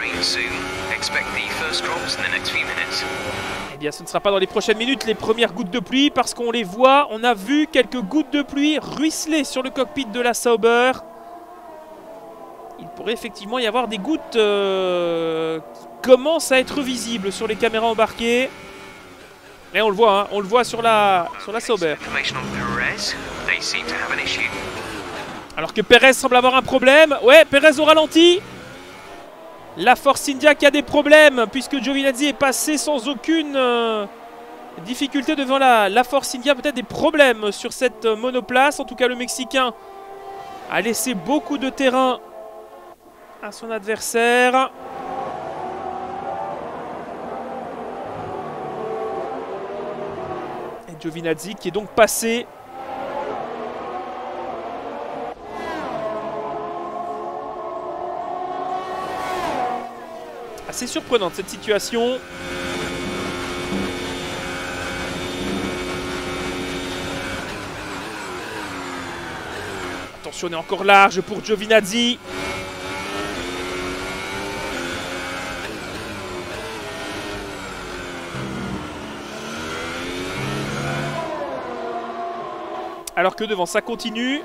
Eh bien, ce ne sera pas dans les prochaines minutes les premières gouttes de pluie parce qu'on les voit. On a vu quelques gouttes de pluie ruisseler sur le cockpit de la Sauber. Il pourrait effectivement y avoir des gouttes euh, qui commencent à être visibles sur les caméras embarquées. Et on le voit, hein, on le voit sur la, sur la Sauber. Alors que Perez semble avoir un problème. Ouais, Perez au ralenti. La Force India qui a des problèmes puisque Giovinazzi est passé sans aucune euh, difficulté devant la, la Force India. Peut-être des problèmes sur cette monoplace. En tout cas, le Mexicain a laissé beaucoup de terrain à son adversaire. Et Giovinazzi qui est donc passé. Assez surprenante cette situation. Attention, on est encore large pour Giovinazzi. Alors que devant ça continue.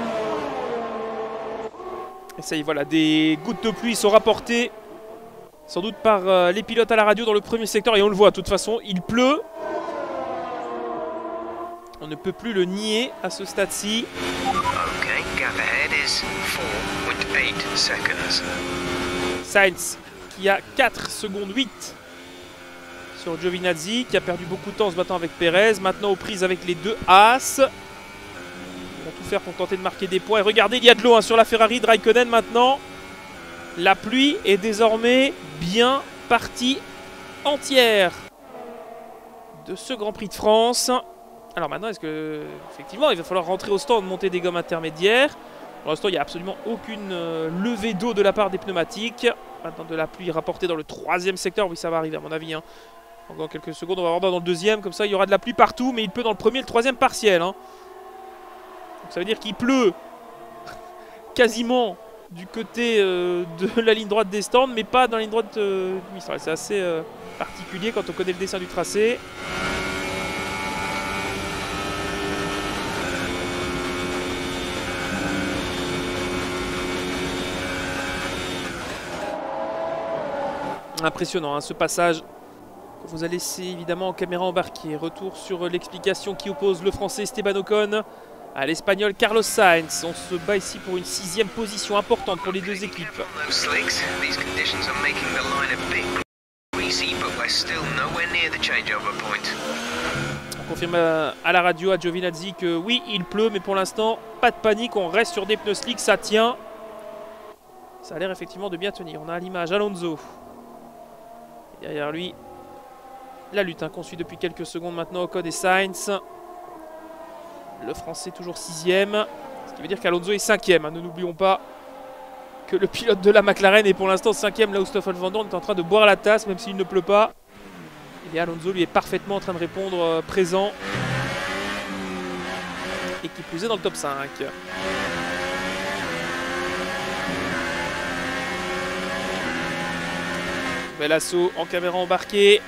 Et ça y est, voilà, des gouttes de pluie sont rapportées. Sans doute par euh, les pilotes à la radio dans le premier secteur. Et on le voit, de toute façon, il pleut. On ne peut plus le nier à ce stade-ci. Okay, gap ahead is four point eight seconds. Sainz qui a quatre secondes huit sur Giovinazzi, qui a perdu beaucoup de temps en se battant avec Perez. Maintenant aux prises avec les deux As. Il va tout faire pour tenter de marquer des points. Et regardez, il y a de l'eau hein, sur la Ferrari de Raikkonen maintenant. La pluie est désormais bien partie entière de ce Grand Prix de France. Alors maintenant, est-ce que effectivement, il va falloir rentrer au stand, monter des gommes intermédiaires. Pour l'instant, il n'y a absolument aucune euh, levée d'eau de la part des pneumatiques. Maintenant, de la pluie rapportée dans le troisième secteur. Oui, ça va arriver à mon avis. Hein. Dans quelques secondes, on va rentrer dans le deuxième. Comme ça, il y aura de la pluie partout, mais il pleut dans le premier et le troisième partiel. Hein. Donc ça veut dire qu'il pleut quasiment du côté euh, de la ligne droite des stands, mais pas dans la ligne droite euh, du Mistral. C'est assez euh, particulier quand on connaît le dessin du tracé. Impressionnant hein, ce passage qu'on vous a laissé évidemment en caméra embarquée. Retour sur l'explication qui oppose le français Esteban Ocon à l'espagnol Carlos Sainz. On se bat ici pour une sixième position importante pour les deux équipes. On confirme à la radio à Giovinazzi que oui, il pleut, mais pour l'instant, pas de panique, on reste sur des pneus slicks, ça tient. Ça a l'air effectivement de bien tenir. On a à l'image Alonso. Et derrière lui, la lutte hein, qu'on suit depuis quelques secondes maintenant, Ocon et Sainz. Le français toujours sixième, ce qui veut dire qu'Alonso est cinquième. Hein. Ne n'oublions pas que le pilote de la McLaren est pour l'instant cinquième, là où Stoffel Van Dorn est en train de boire la tasse, même s'il ne pleut pas. Et Alonso lui est parfaitement en train de répondre euh, présent. Et qui plus est dans le top cinq. Bel assaut en caméra embarquée.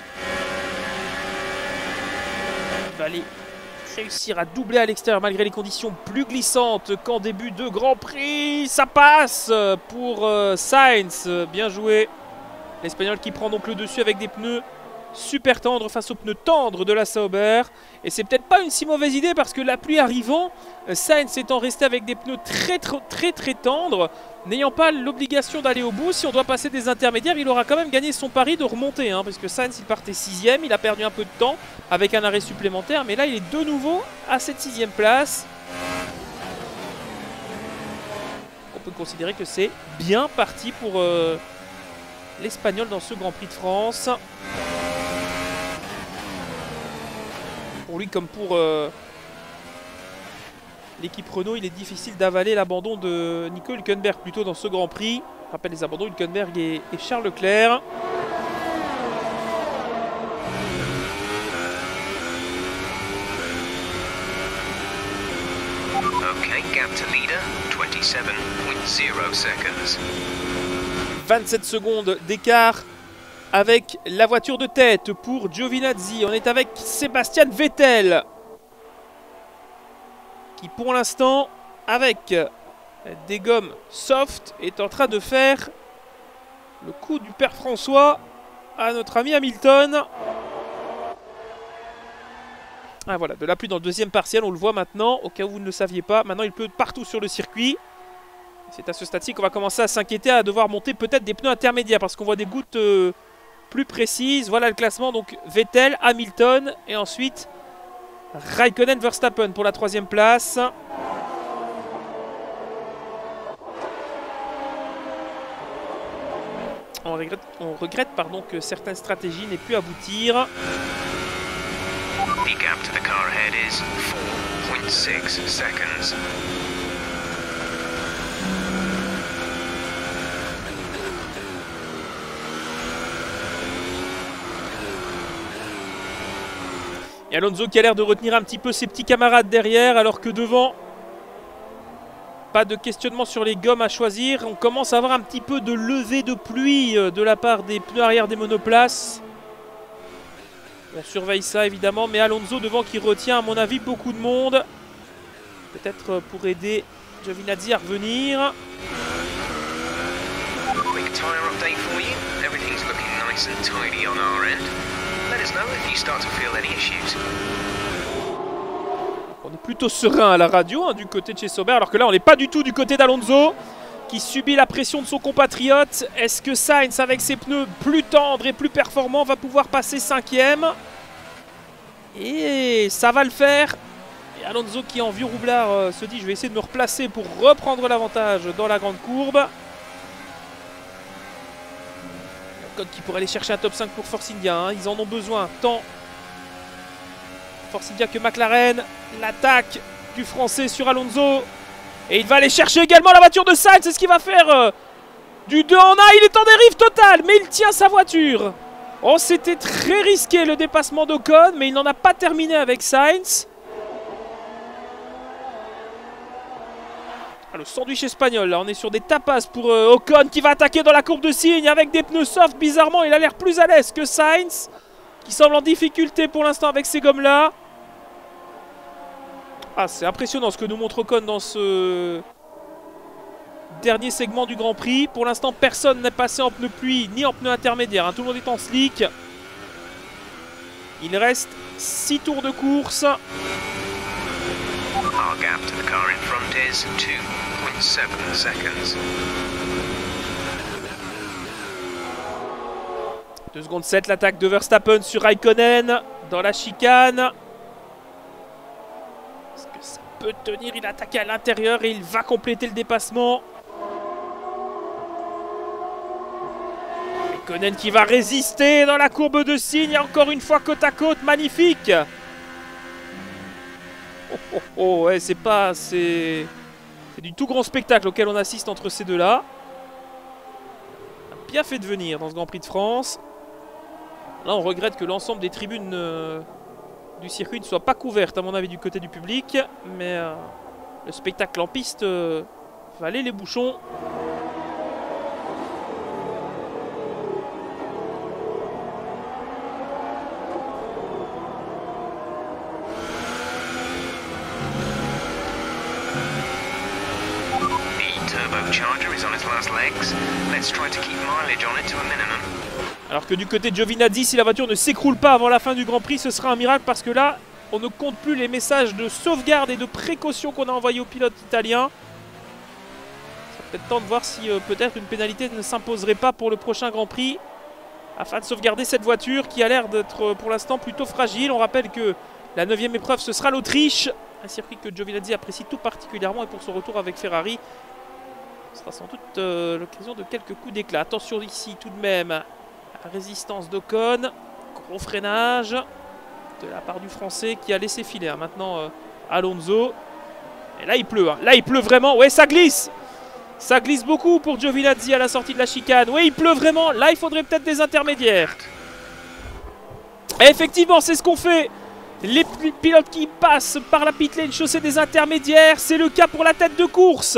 Il va aller réussir à doubler à l'extérieur malgré les conditions plus glissantes qu'en début de Grand Prix. Ça passe pour euh, Sainz. Bien joué. L'Espagnol qui prend donc le dessus avec des pneus super tendres face aux pneus tendres de la Sauber. Et c'est peut-être pas une si mauvaise idée parce que la pluie arrivant, Sainz étant resté avec des pneus très très très, très tendres, n'ayant pas l'obligation d'aller au bout, si on doit passer des intermédiaires, il aura quand même gagné son pari de remonter. Hein, parce que Sainz il partait sixième, il a perdu un peu de temps avec un arrêt supplémentaire. Mais là il est de nouveau à cette sixième place. On peut considérer que c'est bien parti pour euh, l'Espagnol dans ce Grand Prix de France. Pour lui comme pour euh, l'équipe Renault, il est difficile d'avaler l'abandon de Nico Hülkenberg plutôt dans ce Grand Prix. Je rappelle les abandons, Hülkenberg et, et Charles Leclerc. Okay, gap to leader, twenty twenty-seven point zero seconds. vingt-sept secondes d'écart avec la voiture de tête pour Giovinazzi. On est avec Sebastian Vettel qui pour l'instant avec des gommes soft est en train de faire le coup du père François à notre ami Hamilton. Ah voilà, de la pluie dans le deuxième partiel, on le voit maintenant, au cas où vous ne le saviez pas. Maintenant il pleut partout sur le circuit. C'est à ce stade-ci qu'on va commencer à s'inquiéter, à devoir monter peut-être des pneus intermédiaires parce qu'on voit des gouttes euh, plus précises. Voilà le classement, donc Vettel, Hamilton et ensuite Raikkonen, Verstappen pour la troisième place. On regrette, on regrette pardon, que certaines stratégies n'aient pu aboutir. The gap to the car ahead is four point six seconds. Et Alonso qui a l'air de retenir un petit peu ses petits camarades derrière, alors que devant, pas de questionnement sur les gommes à choisir. On commence à avoir un petit peu de levée de pluie de la part des pneus arrière des monoplaces. On surveille ça évidemment, mais Alonso devant qui retient à mon avis beaucoup de monde. Peut-être pour aider Giovinazzi à revenir. Quick tire update for you. Everything's looking nice and tidy on our end. Let us know if you start to feel any issues. On est plutôt serein à la radio hein, du côté de chez Sauber, alors que là on n'est pas du tout du côté d'Alonso qui subit la pression de son compatriote. Est-ce que Sainz avec ses pneus plus tendres et plus performants va pouvoir passer cinquième? Et ça va le faire. Et Alonso qui en vieux roublard euh, se dit je vais essayer de me replacer pour reprendre l'avantage dans la grande courbe. Code qui pourrait aller chercher un top cinq pour Force India, hein. Ils en ont besoin tant Force India que McLaren. L'attaque du français sur Alonso. Et il va aller chercher également la voiture de Sainz. C'est ce qu'il va faire euh, du deux en un. Il est en dérive totale, mais il tient sa voiture. Oh, c'était très risqué le dépassement d'Ocon, mais il n'en a pas terminé avec Sainz. Ah, le sandwich espagnol, là, on est sur des tapas pour euh, Ocon qui va attaquer dans la courbe de signe avec des pneus soft. Bizarrement, il a l'air plus à l'aise que Sainz, qui semble en difficulté pour l'instant avec ces gommes-là. Ah, c'est impressionnant ce que nous montre Ocon dans ce dernier segment du Grand Prix. Pour l'instant, personne n'est passé en pneu pluie ni en pneu intermédiaire, hein. Tout le monde est en slick. Il reste six tours de course. Our gap to the car in front is two point seven seconds. deux secondes sept, l'attaque de Verstappen sur Raikkonen dans la chicane. Est-ce que ça peut tenir? Il attaque à l'intérieur et il va compléter le dépassement. Raikkonen qui va résister dans la courbe de signe. Encore une fois côte à côte, magnifique. Oh, oh, oh, ouais, c'est pas... C'est du tout grand spectacle auquel on assiste entre ces deux-là. Bien fait de venir dans ce Grand Prix de France. Là, on regrette que l'ensemble des tribunes euh, du circuit ne soient pas couvertes, à mon avis, du côté du public. Mais euh, le spectacle en piste euh, valait les bouchons. Turbocharger is on its last legs. Let's try to keep mileage on it to a minimum. Alors que du côté de Giovinazzi, si la voiture ne s'écroule pas avant la fin du Grand Prix, ce sera un miracle parce que là, on ne compte plus les messages de sauvegarde et de précaution qu'on a envoyés au pilote italien. C'est peut-être temps de voir si euh, peut-être une pénalité ne s'imposerait pas pour le prochain Grand Prix afin de sauvegarder cette voiture qui a l'air d'être euh, pour l'instant plutôt fragile. On rappelle que la neuvième épreuve, ce sera l'Autriche, un circuit que Giovinazzi apprécie tout particulièrement et pour son retour avec Ferrari, ce sera sans doute euh, l'occasion de quelques coups d'éclat. Attention ici tout de même à la résistance d'Ocon. Gros freinage de la part du Français qui a laissé filer hein. Maintenant euh, Alonso. Et là il pleut. Hein. Là il pleut vraiment. Ouais, ça glisse. Ça glisse beaucoup pour Giovinazzi à la sortie de la chicane. Oui, il pleut vraiment. Là il faudrait peut-être des intermédiaires. Et effectivement, c'est ce qu'on fait. Les pilotes qui passent par la pit lane chaussée des intermédiaires. C'est le cas pour la tête de course.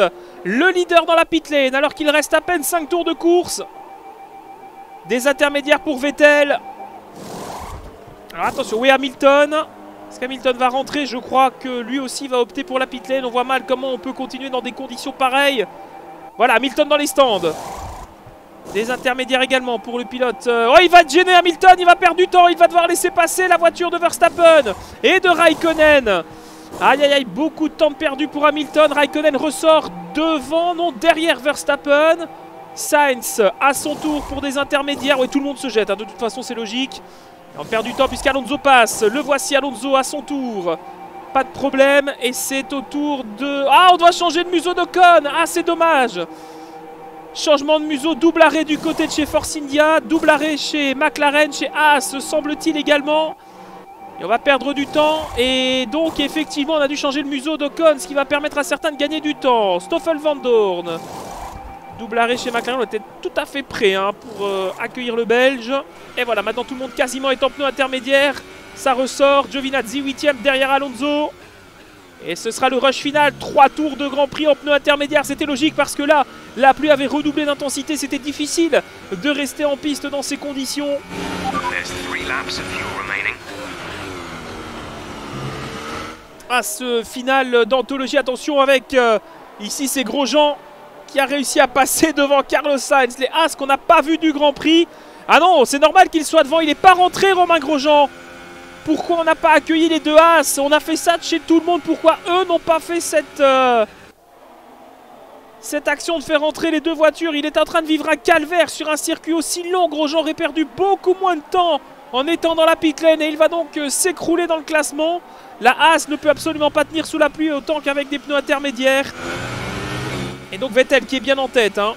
le leader dans la pit lane alors qu'il reste à peine cinq tours de course. Des intermédiaires pour Vettel. Alors attention, oui, Hamilton. Est-ce qu'Hamilton va rentrer? Je crois que lui aussi va opter pour la pit lane. On voit mal comment on peut continuer dans des conditions pareilles. Voilà, Hamilton dans les stands. Des intermédiaires également pour le pilote. Oh, il va être gêné, Hamilton, il va perdre du temps. Il va devoir laisser passer la voiture de Verstappen et de Raikkonen. Aïe, aïe, aïe, beaucoup de temps perdu pour Hamilton. Raikkonen ressort devant, non, derrière Verstappen. Sainz à son tour pour des intermédiaires. Oui, tout le monde se jette, hein. De toute façon, c'est logique. Et on perd du temps puisqu'Alonso passe. Le voici, Alonso à son tour. Pas de problème. Et c'est au tour de... Ah, on doit changer de museau d'Ocon. Ah, c'est dommage. Changement de museau, double arrêt du côté de chez Force India. Double arrêt chez McLaren, chez Haas, semble-t-il également. Et on va perdre du temps. Et donc, effectivement, on a dû changer le museau d'Ocon, ce qui va permettre à certains de gagner du temps. Stoffel Van Dorn. Double arrêt chez McLaren, on était tout à fait prêt hein, pour euh, accueillir le Belge. Et voilà, maintenant tout le monde quasiment est en pneu intermédiaire. Ça ressort, Giovinazzi huitième derrière Alonso. Et ce sera le rush final, trois tours de Grand Prix en pneu intermédiaire. C'était logique parce que là, la pluie avait redoublé d'intensité. C'était difficile de rester en piste dans ces conditions. À ce final d'anthologie, attention avec euh, ici c'est Grosjean qui a réussi à passer devant Carlos Sainz. Les As qu'on n'a pas vu du Grand Prix. Ah non, c'est normal qu'il soit devant. Il n'est pas rentré, Romain Grosjean. Pourquoi on n'a pas accueilli les deux As? On a fait ça de chez tout le monde. Pourquoi eux n'ont pas fait cette, euh, cette action de faire rentrer les deux voitures? Il est en train de vivre un calvaire sur un circuit aussi long. Grosjean aurait perdu beaucoup moins de temps en étant dans la pit lane. Et il va donc euh, s'écrouler dans le classement. La As ne peut absolument pas tenir sous la pluie autant qu'avec des pneus intermédiaires. Et donc Vettel qui est bien en tête. Hein.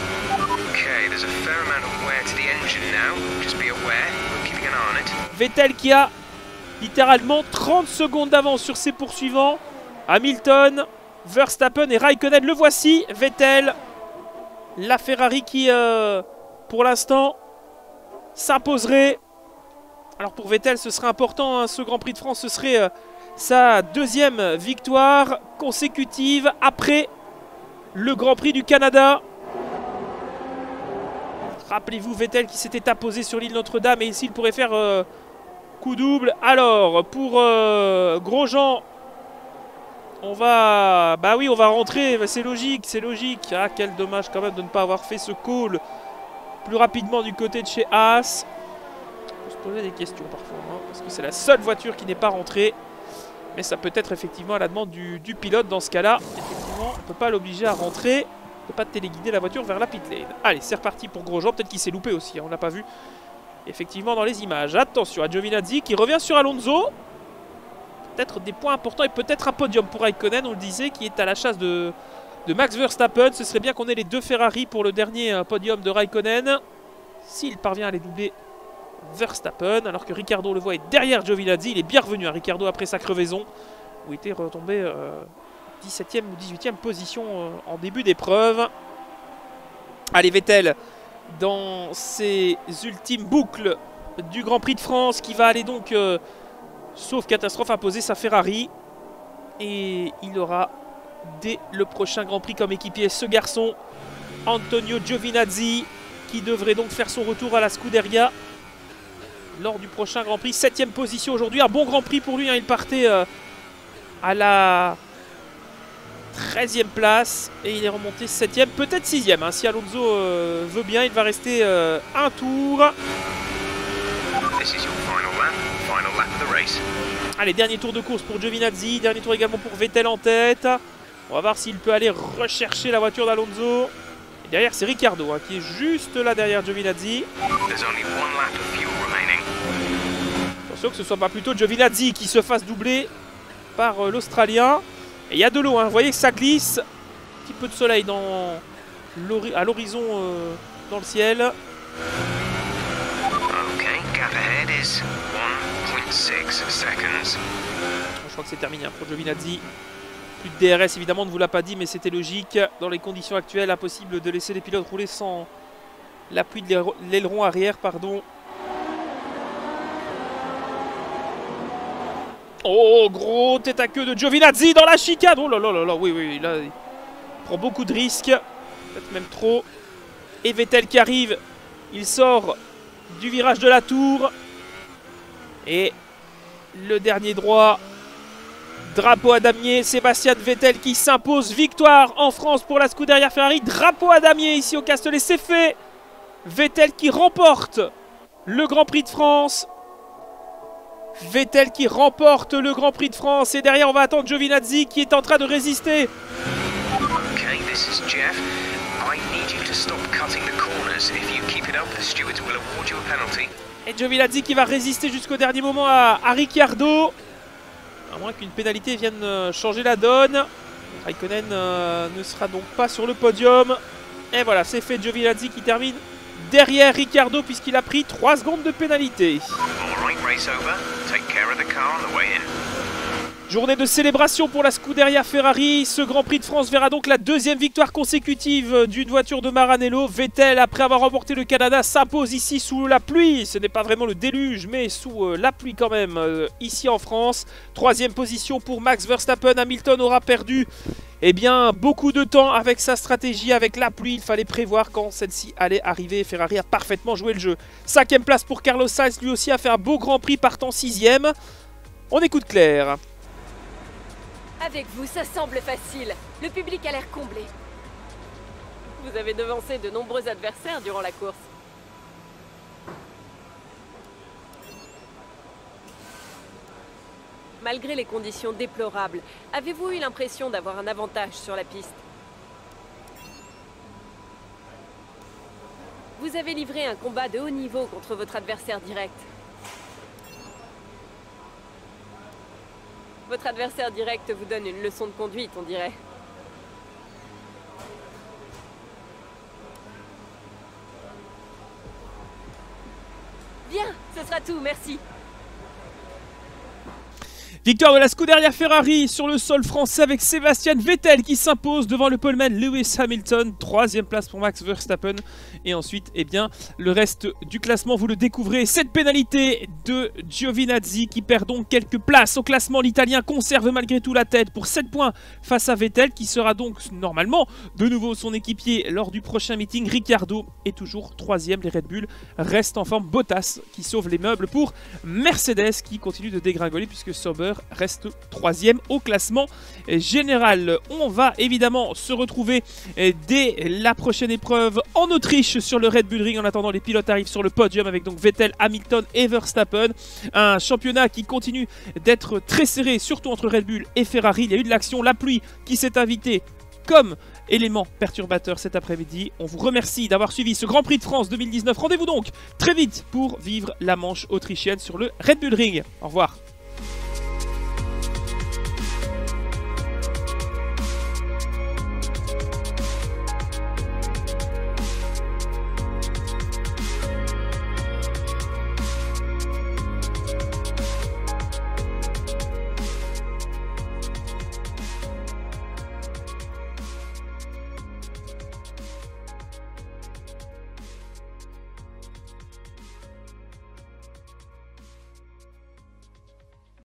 Vettel qui a littéralement trente secondes d'avance sur ses poursuivants. Hamilton, Verstappen et Raikkonen. Le voici, Vettel. La Ferrari qui, euh, pour l'instant, s'imposerait. Alors pour Vettel, ce serait important. Hein, ce Grand Prix de France, ce serait euh, sa deuxième victoire consécutive après le Grand Prix du Canada. Rappelez-vous Vettel qui s'était apposé sur l'île Notre-Dame. Et ici, il pourrait faire... Euh, coup double. Alors, pour euh, Grosjean, on va... Bah oui, on va rentrer. C'est logique, c'est logique. Ah, quel dommage quand même de ne pas avoir fait ce call plus rapidement du côté de chez Haas. On peut se poser des questions parfois, hein, parce que c'est la seule voiture qui n'est pas rentrée. Mais ça peut être effectivement à la demande du, du pilote dans ce cas-là. Effectivement, on ne peut pas l'obliger à rentrer. On ne peut pas téléguider la voiture vers la pit lane. Allez, c'est reparti pour Grosjean. Peut-être qu'il s'est loupé aussi, hein, on ne l'a pas vu. Effectivement dans les images. Attention à Giovinazzi qui revient sur Alonso. Peut-être des points importants et peut-être un podium pour Raikkonen, on le disait, qui est à la chasse de, de Max Verstappen. Ce serait bien qu'on ait les deux Ferrari pour le dernier podium de Raikkonen. S'il parvient à les doubler Verstappen, alors que Ricciardo le voit est derrière Giovinazzi. Il est bien revenu à Ricciardo après sa crevaison, où il était retombé euh, dix-septième ou dix-huitième position euh, en début d'épreuve. Allez, Vettel dans ses ultimes boucles du Grand Prix de France qui va aller donc, euh, sauf catastrophe, imposer sa Ferrari. Et il aura dès le prochain Grand Prix comme équipier ce garçon, Antonio Giovinazzi, qui devrait donc faire son retour à la Scuderia lors du prochain Grand Prix. Septième position aujourd'hui, un bon Grand Prix pour lui, hein. Il partait euh, à la... treizième place et il est remonté septième, peut-être sixième. Hein. Si Alonso euh, veut bien, il va rester euh, un tour. Allez, dernier tour de course pour Giovinazzi, dernier tour également pour Vettel en tête. On va voir s'il peut aller rechercher la voiture d'Alonso. Et derrière, c'est Ricciardo hein, qui est juste là derrière Giovinazzi. Attention que ce soit pas plutôt Giovinazzi qui se fasse doubler par euh, l'Australien. Et il y a de l'eau, hein. Vous voyez que ça glisse. Un petit peu de soleil dans à l'horizon, euh, dans le ciel. Okay, gap ahead is one point six seconds. Je crois que c'est terminé hein, pour Giovinazzi. Plus de D R S évidemment, on ne vous l'a pas dit, mais c'était logique. Dans les conditions actuelles, impossible de laisser les pilotes rouler sans l'appui de l'aileron arrière, pardon. Oh, gros tête à queue de Giovinazzi dans la chicane. Oh là là là là, oui, oui, là, prend beaucoup de risques, peut-être même trop. Et Vettel qui arrive, il sort du virage de la tour. Et le dernier droit, drapeau à damier, Sébastien Vettel qui s'impose. Victoire en France pour la Scuderia Ferrari. Drapeau à damier ici au Castellet, c'est fait. Vettel qui remporte le Grand Prix de France. Vettel qui remporte le Grand Prix de France. Et derrière, on va attendre Giovinazzi qui est en train de résister. Okay, this is Jeff. I need you to stop cutting the corners. If you keep it up, the stewards will award you a penalty. Et Giovinazzi qui va résister jusqu'au dernier moment à, à Ricciardo. À moins qu'une pénalité vienne euh, changer la donne. Raikkonen euh, ne sera donc pas sur le podium. Et voilà, c'est fait. Giovinazzi qui termine derrière Ricciardo puisqu'il a pris trois secondes de pénalité. All right, race over. Take care of the car on the way in. Journée de célébration pour la Scuderia Ferrari. Ce Grand Prix de France verra donc la deuxième victoire consécutive d'une voiture de Maranello. Vettel, après avoir remporté le Canada, s'impose ici sous la pluie. Ce n'est pas vraiment le déluge, mais sous euh, la pluie quand même, euh, ici en France. Troisième position pour Max Verstappen. Hamilton aura perdu eh bien, beaucoup de temps avec sa stratégie, avec la pluie. Il fallait prévoir quand celle-ci allait arriver. Ferrari a parfaitement joué le jeu. Cinquième place pour Carlos Sainz, lui aussi a fait un beau Grand Prix partant sixième. On écoute Claire. Avec vous, ça semble facile. Le public a l'air comblé. Vous avez devancé de nombreux adversaires durant la course. Malgré les conditions déplorables, avez-vous eu l'impression d'avoir un avantage sur la piste? Vous avez livré un combat de haut niveau contre votre adversaire direct. Votre adversaire direct vous donne une leçon de conduite, on dirait. Bien, ce sera tout, merci. Victoire de la Scuderia Ferrari sur le sol français avec Sébastien Vettel qui s'impose devant le poleman Lewis Hamilton. Troisième place pour Max Verstappen. Et ensuite, eh bien, le reste du classement, vous le découvrez. Cette pénalité de Giovinazzi qui perd donc quelques places au classement. L'Italien conserve malgré tout la tête pour sept points face à Vettel qui sera donc normalement de nouveau son équipier lors du prochain meeting. Ricciardo est toujours troisième. Les Red Bull restent en forme. Bottas qui sauve les meubles pour Mercedes qui continue de dégringoler puisque Sauber reste troisième au classement général. On va évidemment se retrouver dès la prochaine épreuve en Autriche sur le Red Bull Ring. En attendant, les pilotes arrivent sur le podium avec donc Vettel, Hamilton et Verstappen. Un championnat qui continue d'être très serré, surtout entre Red Bull et Ferrari. Il y a eu de l'action, la pluie qui s'est invitée comme élément perturbateur cet après-midi. On vous remercie d'avoir suivi ce Grand Prix de France deux mille dix-neuf. Rendez-vous donc très vite pour vivre la manche autrichienne sur le Red Bull Ring. Au revoir.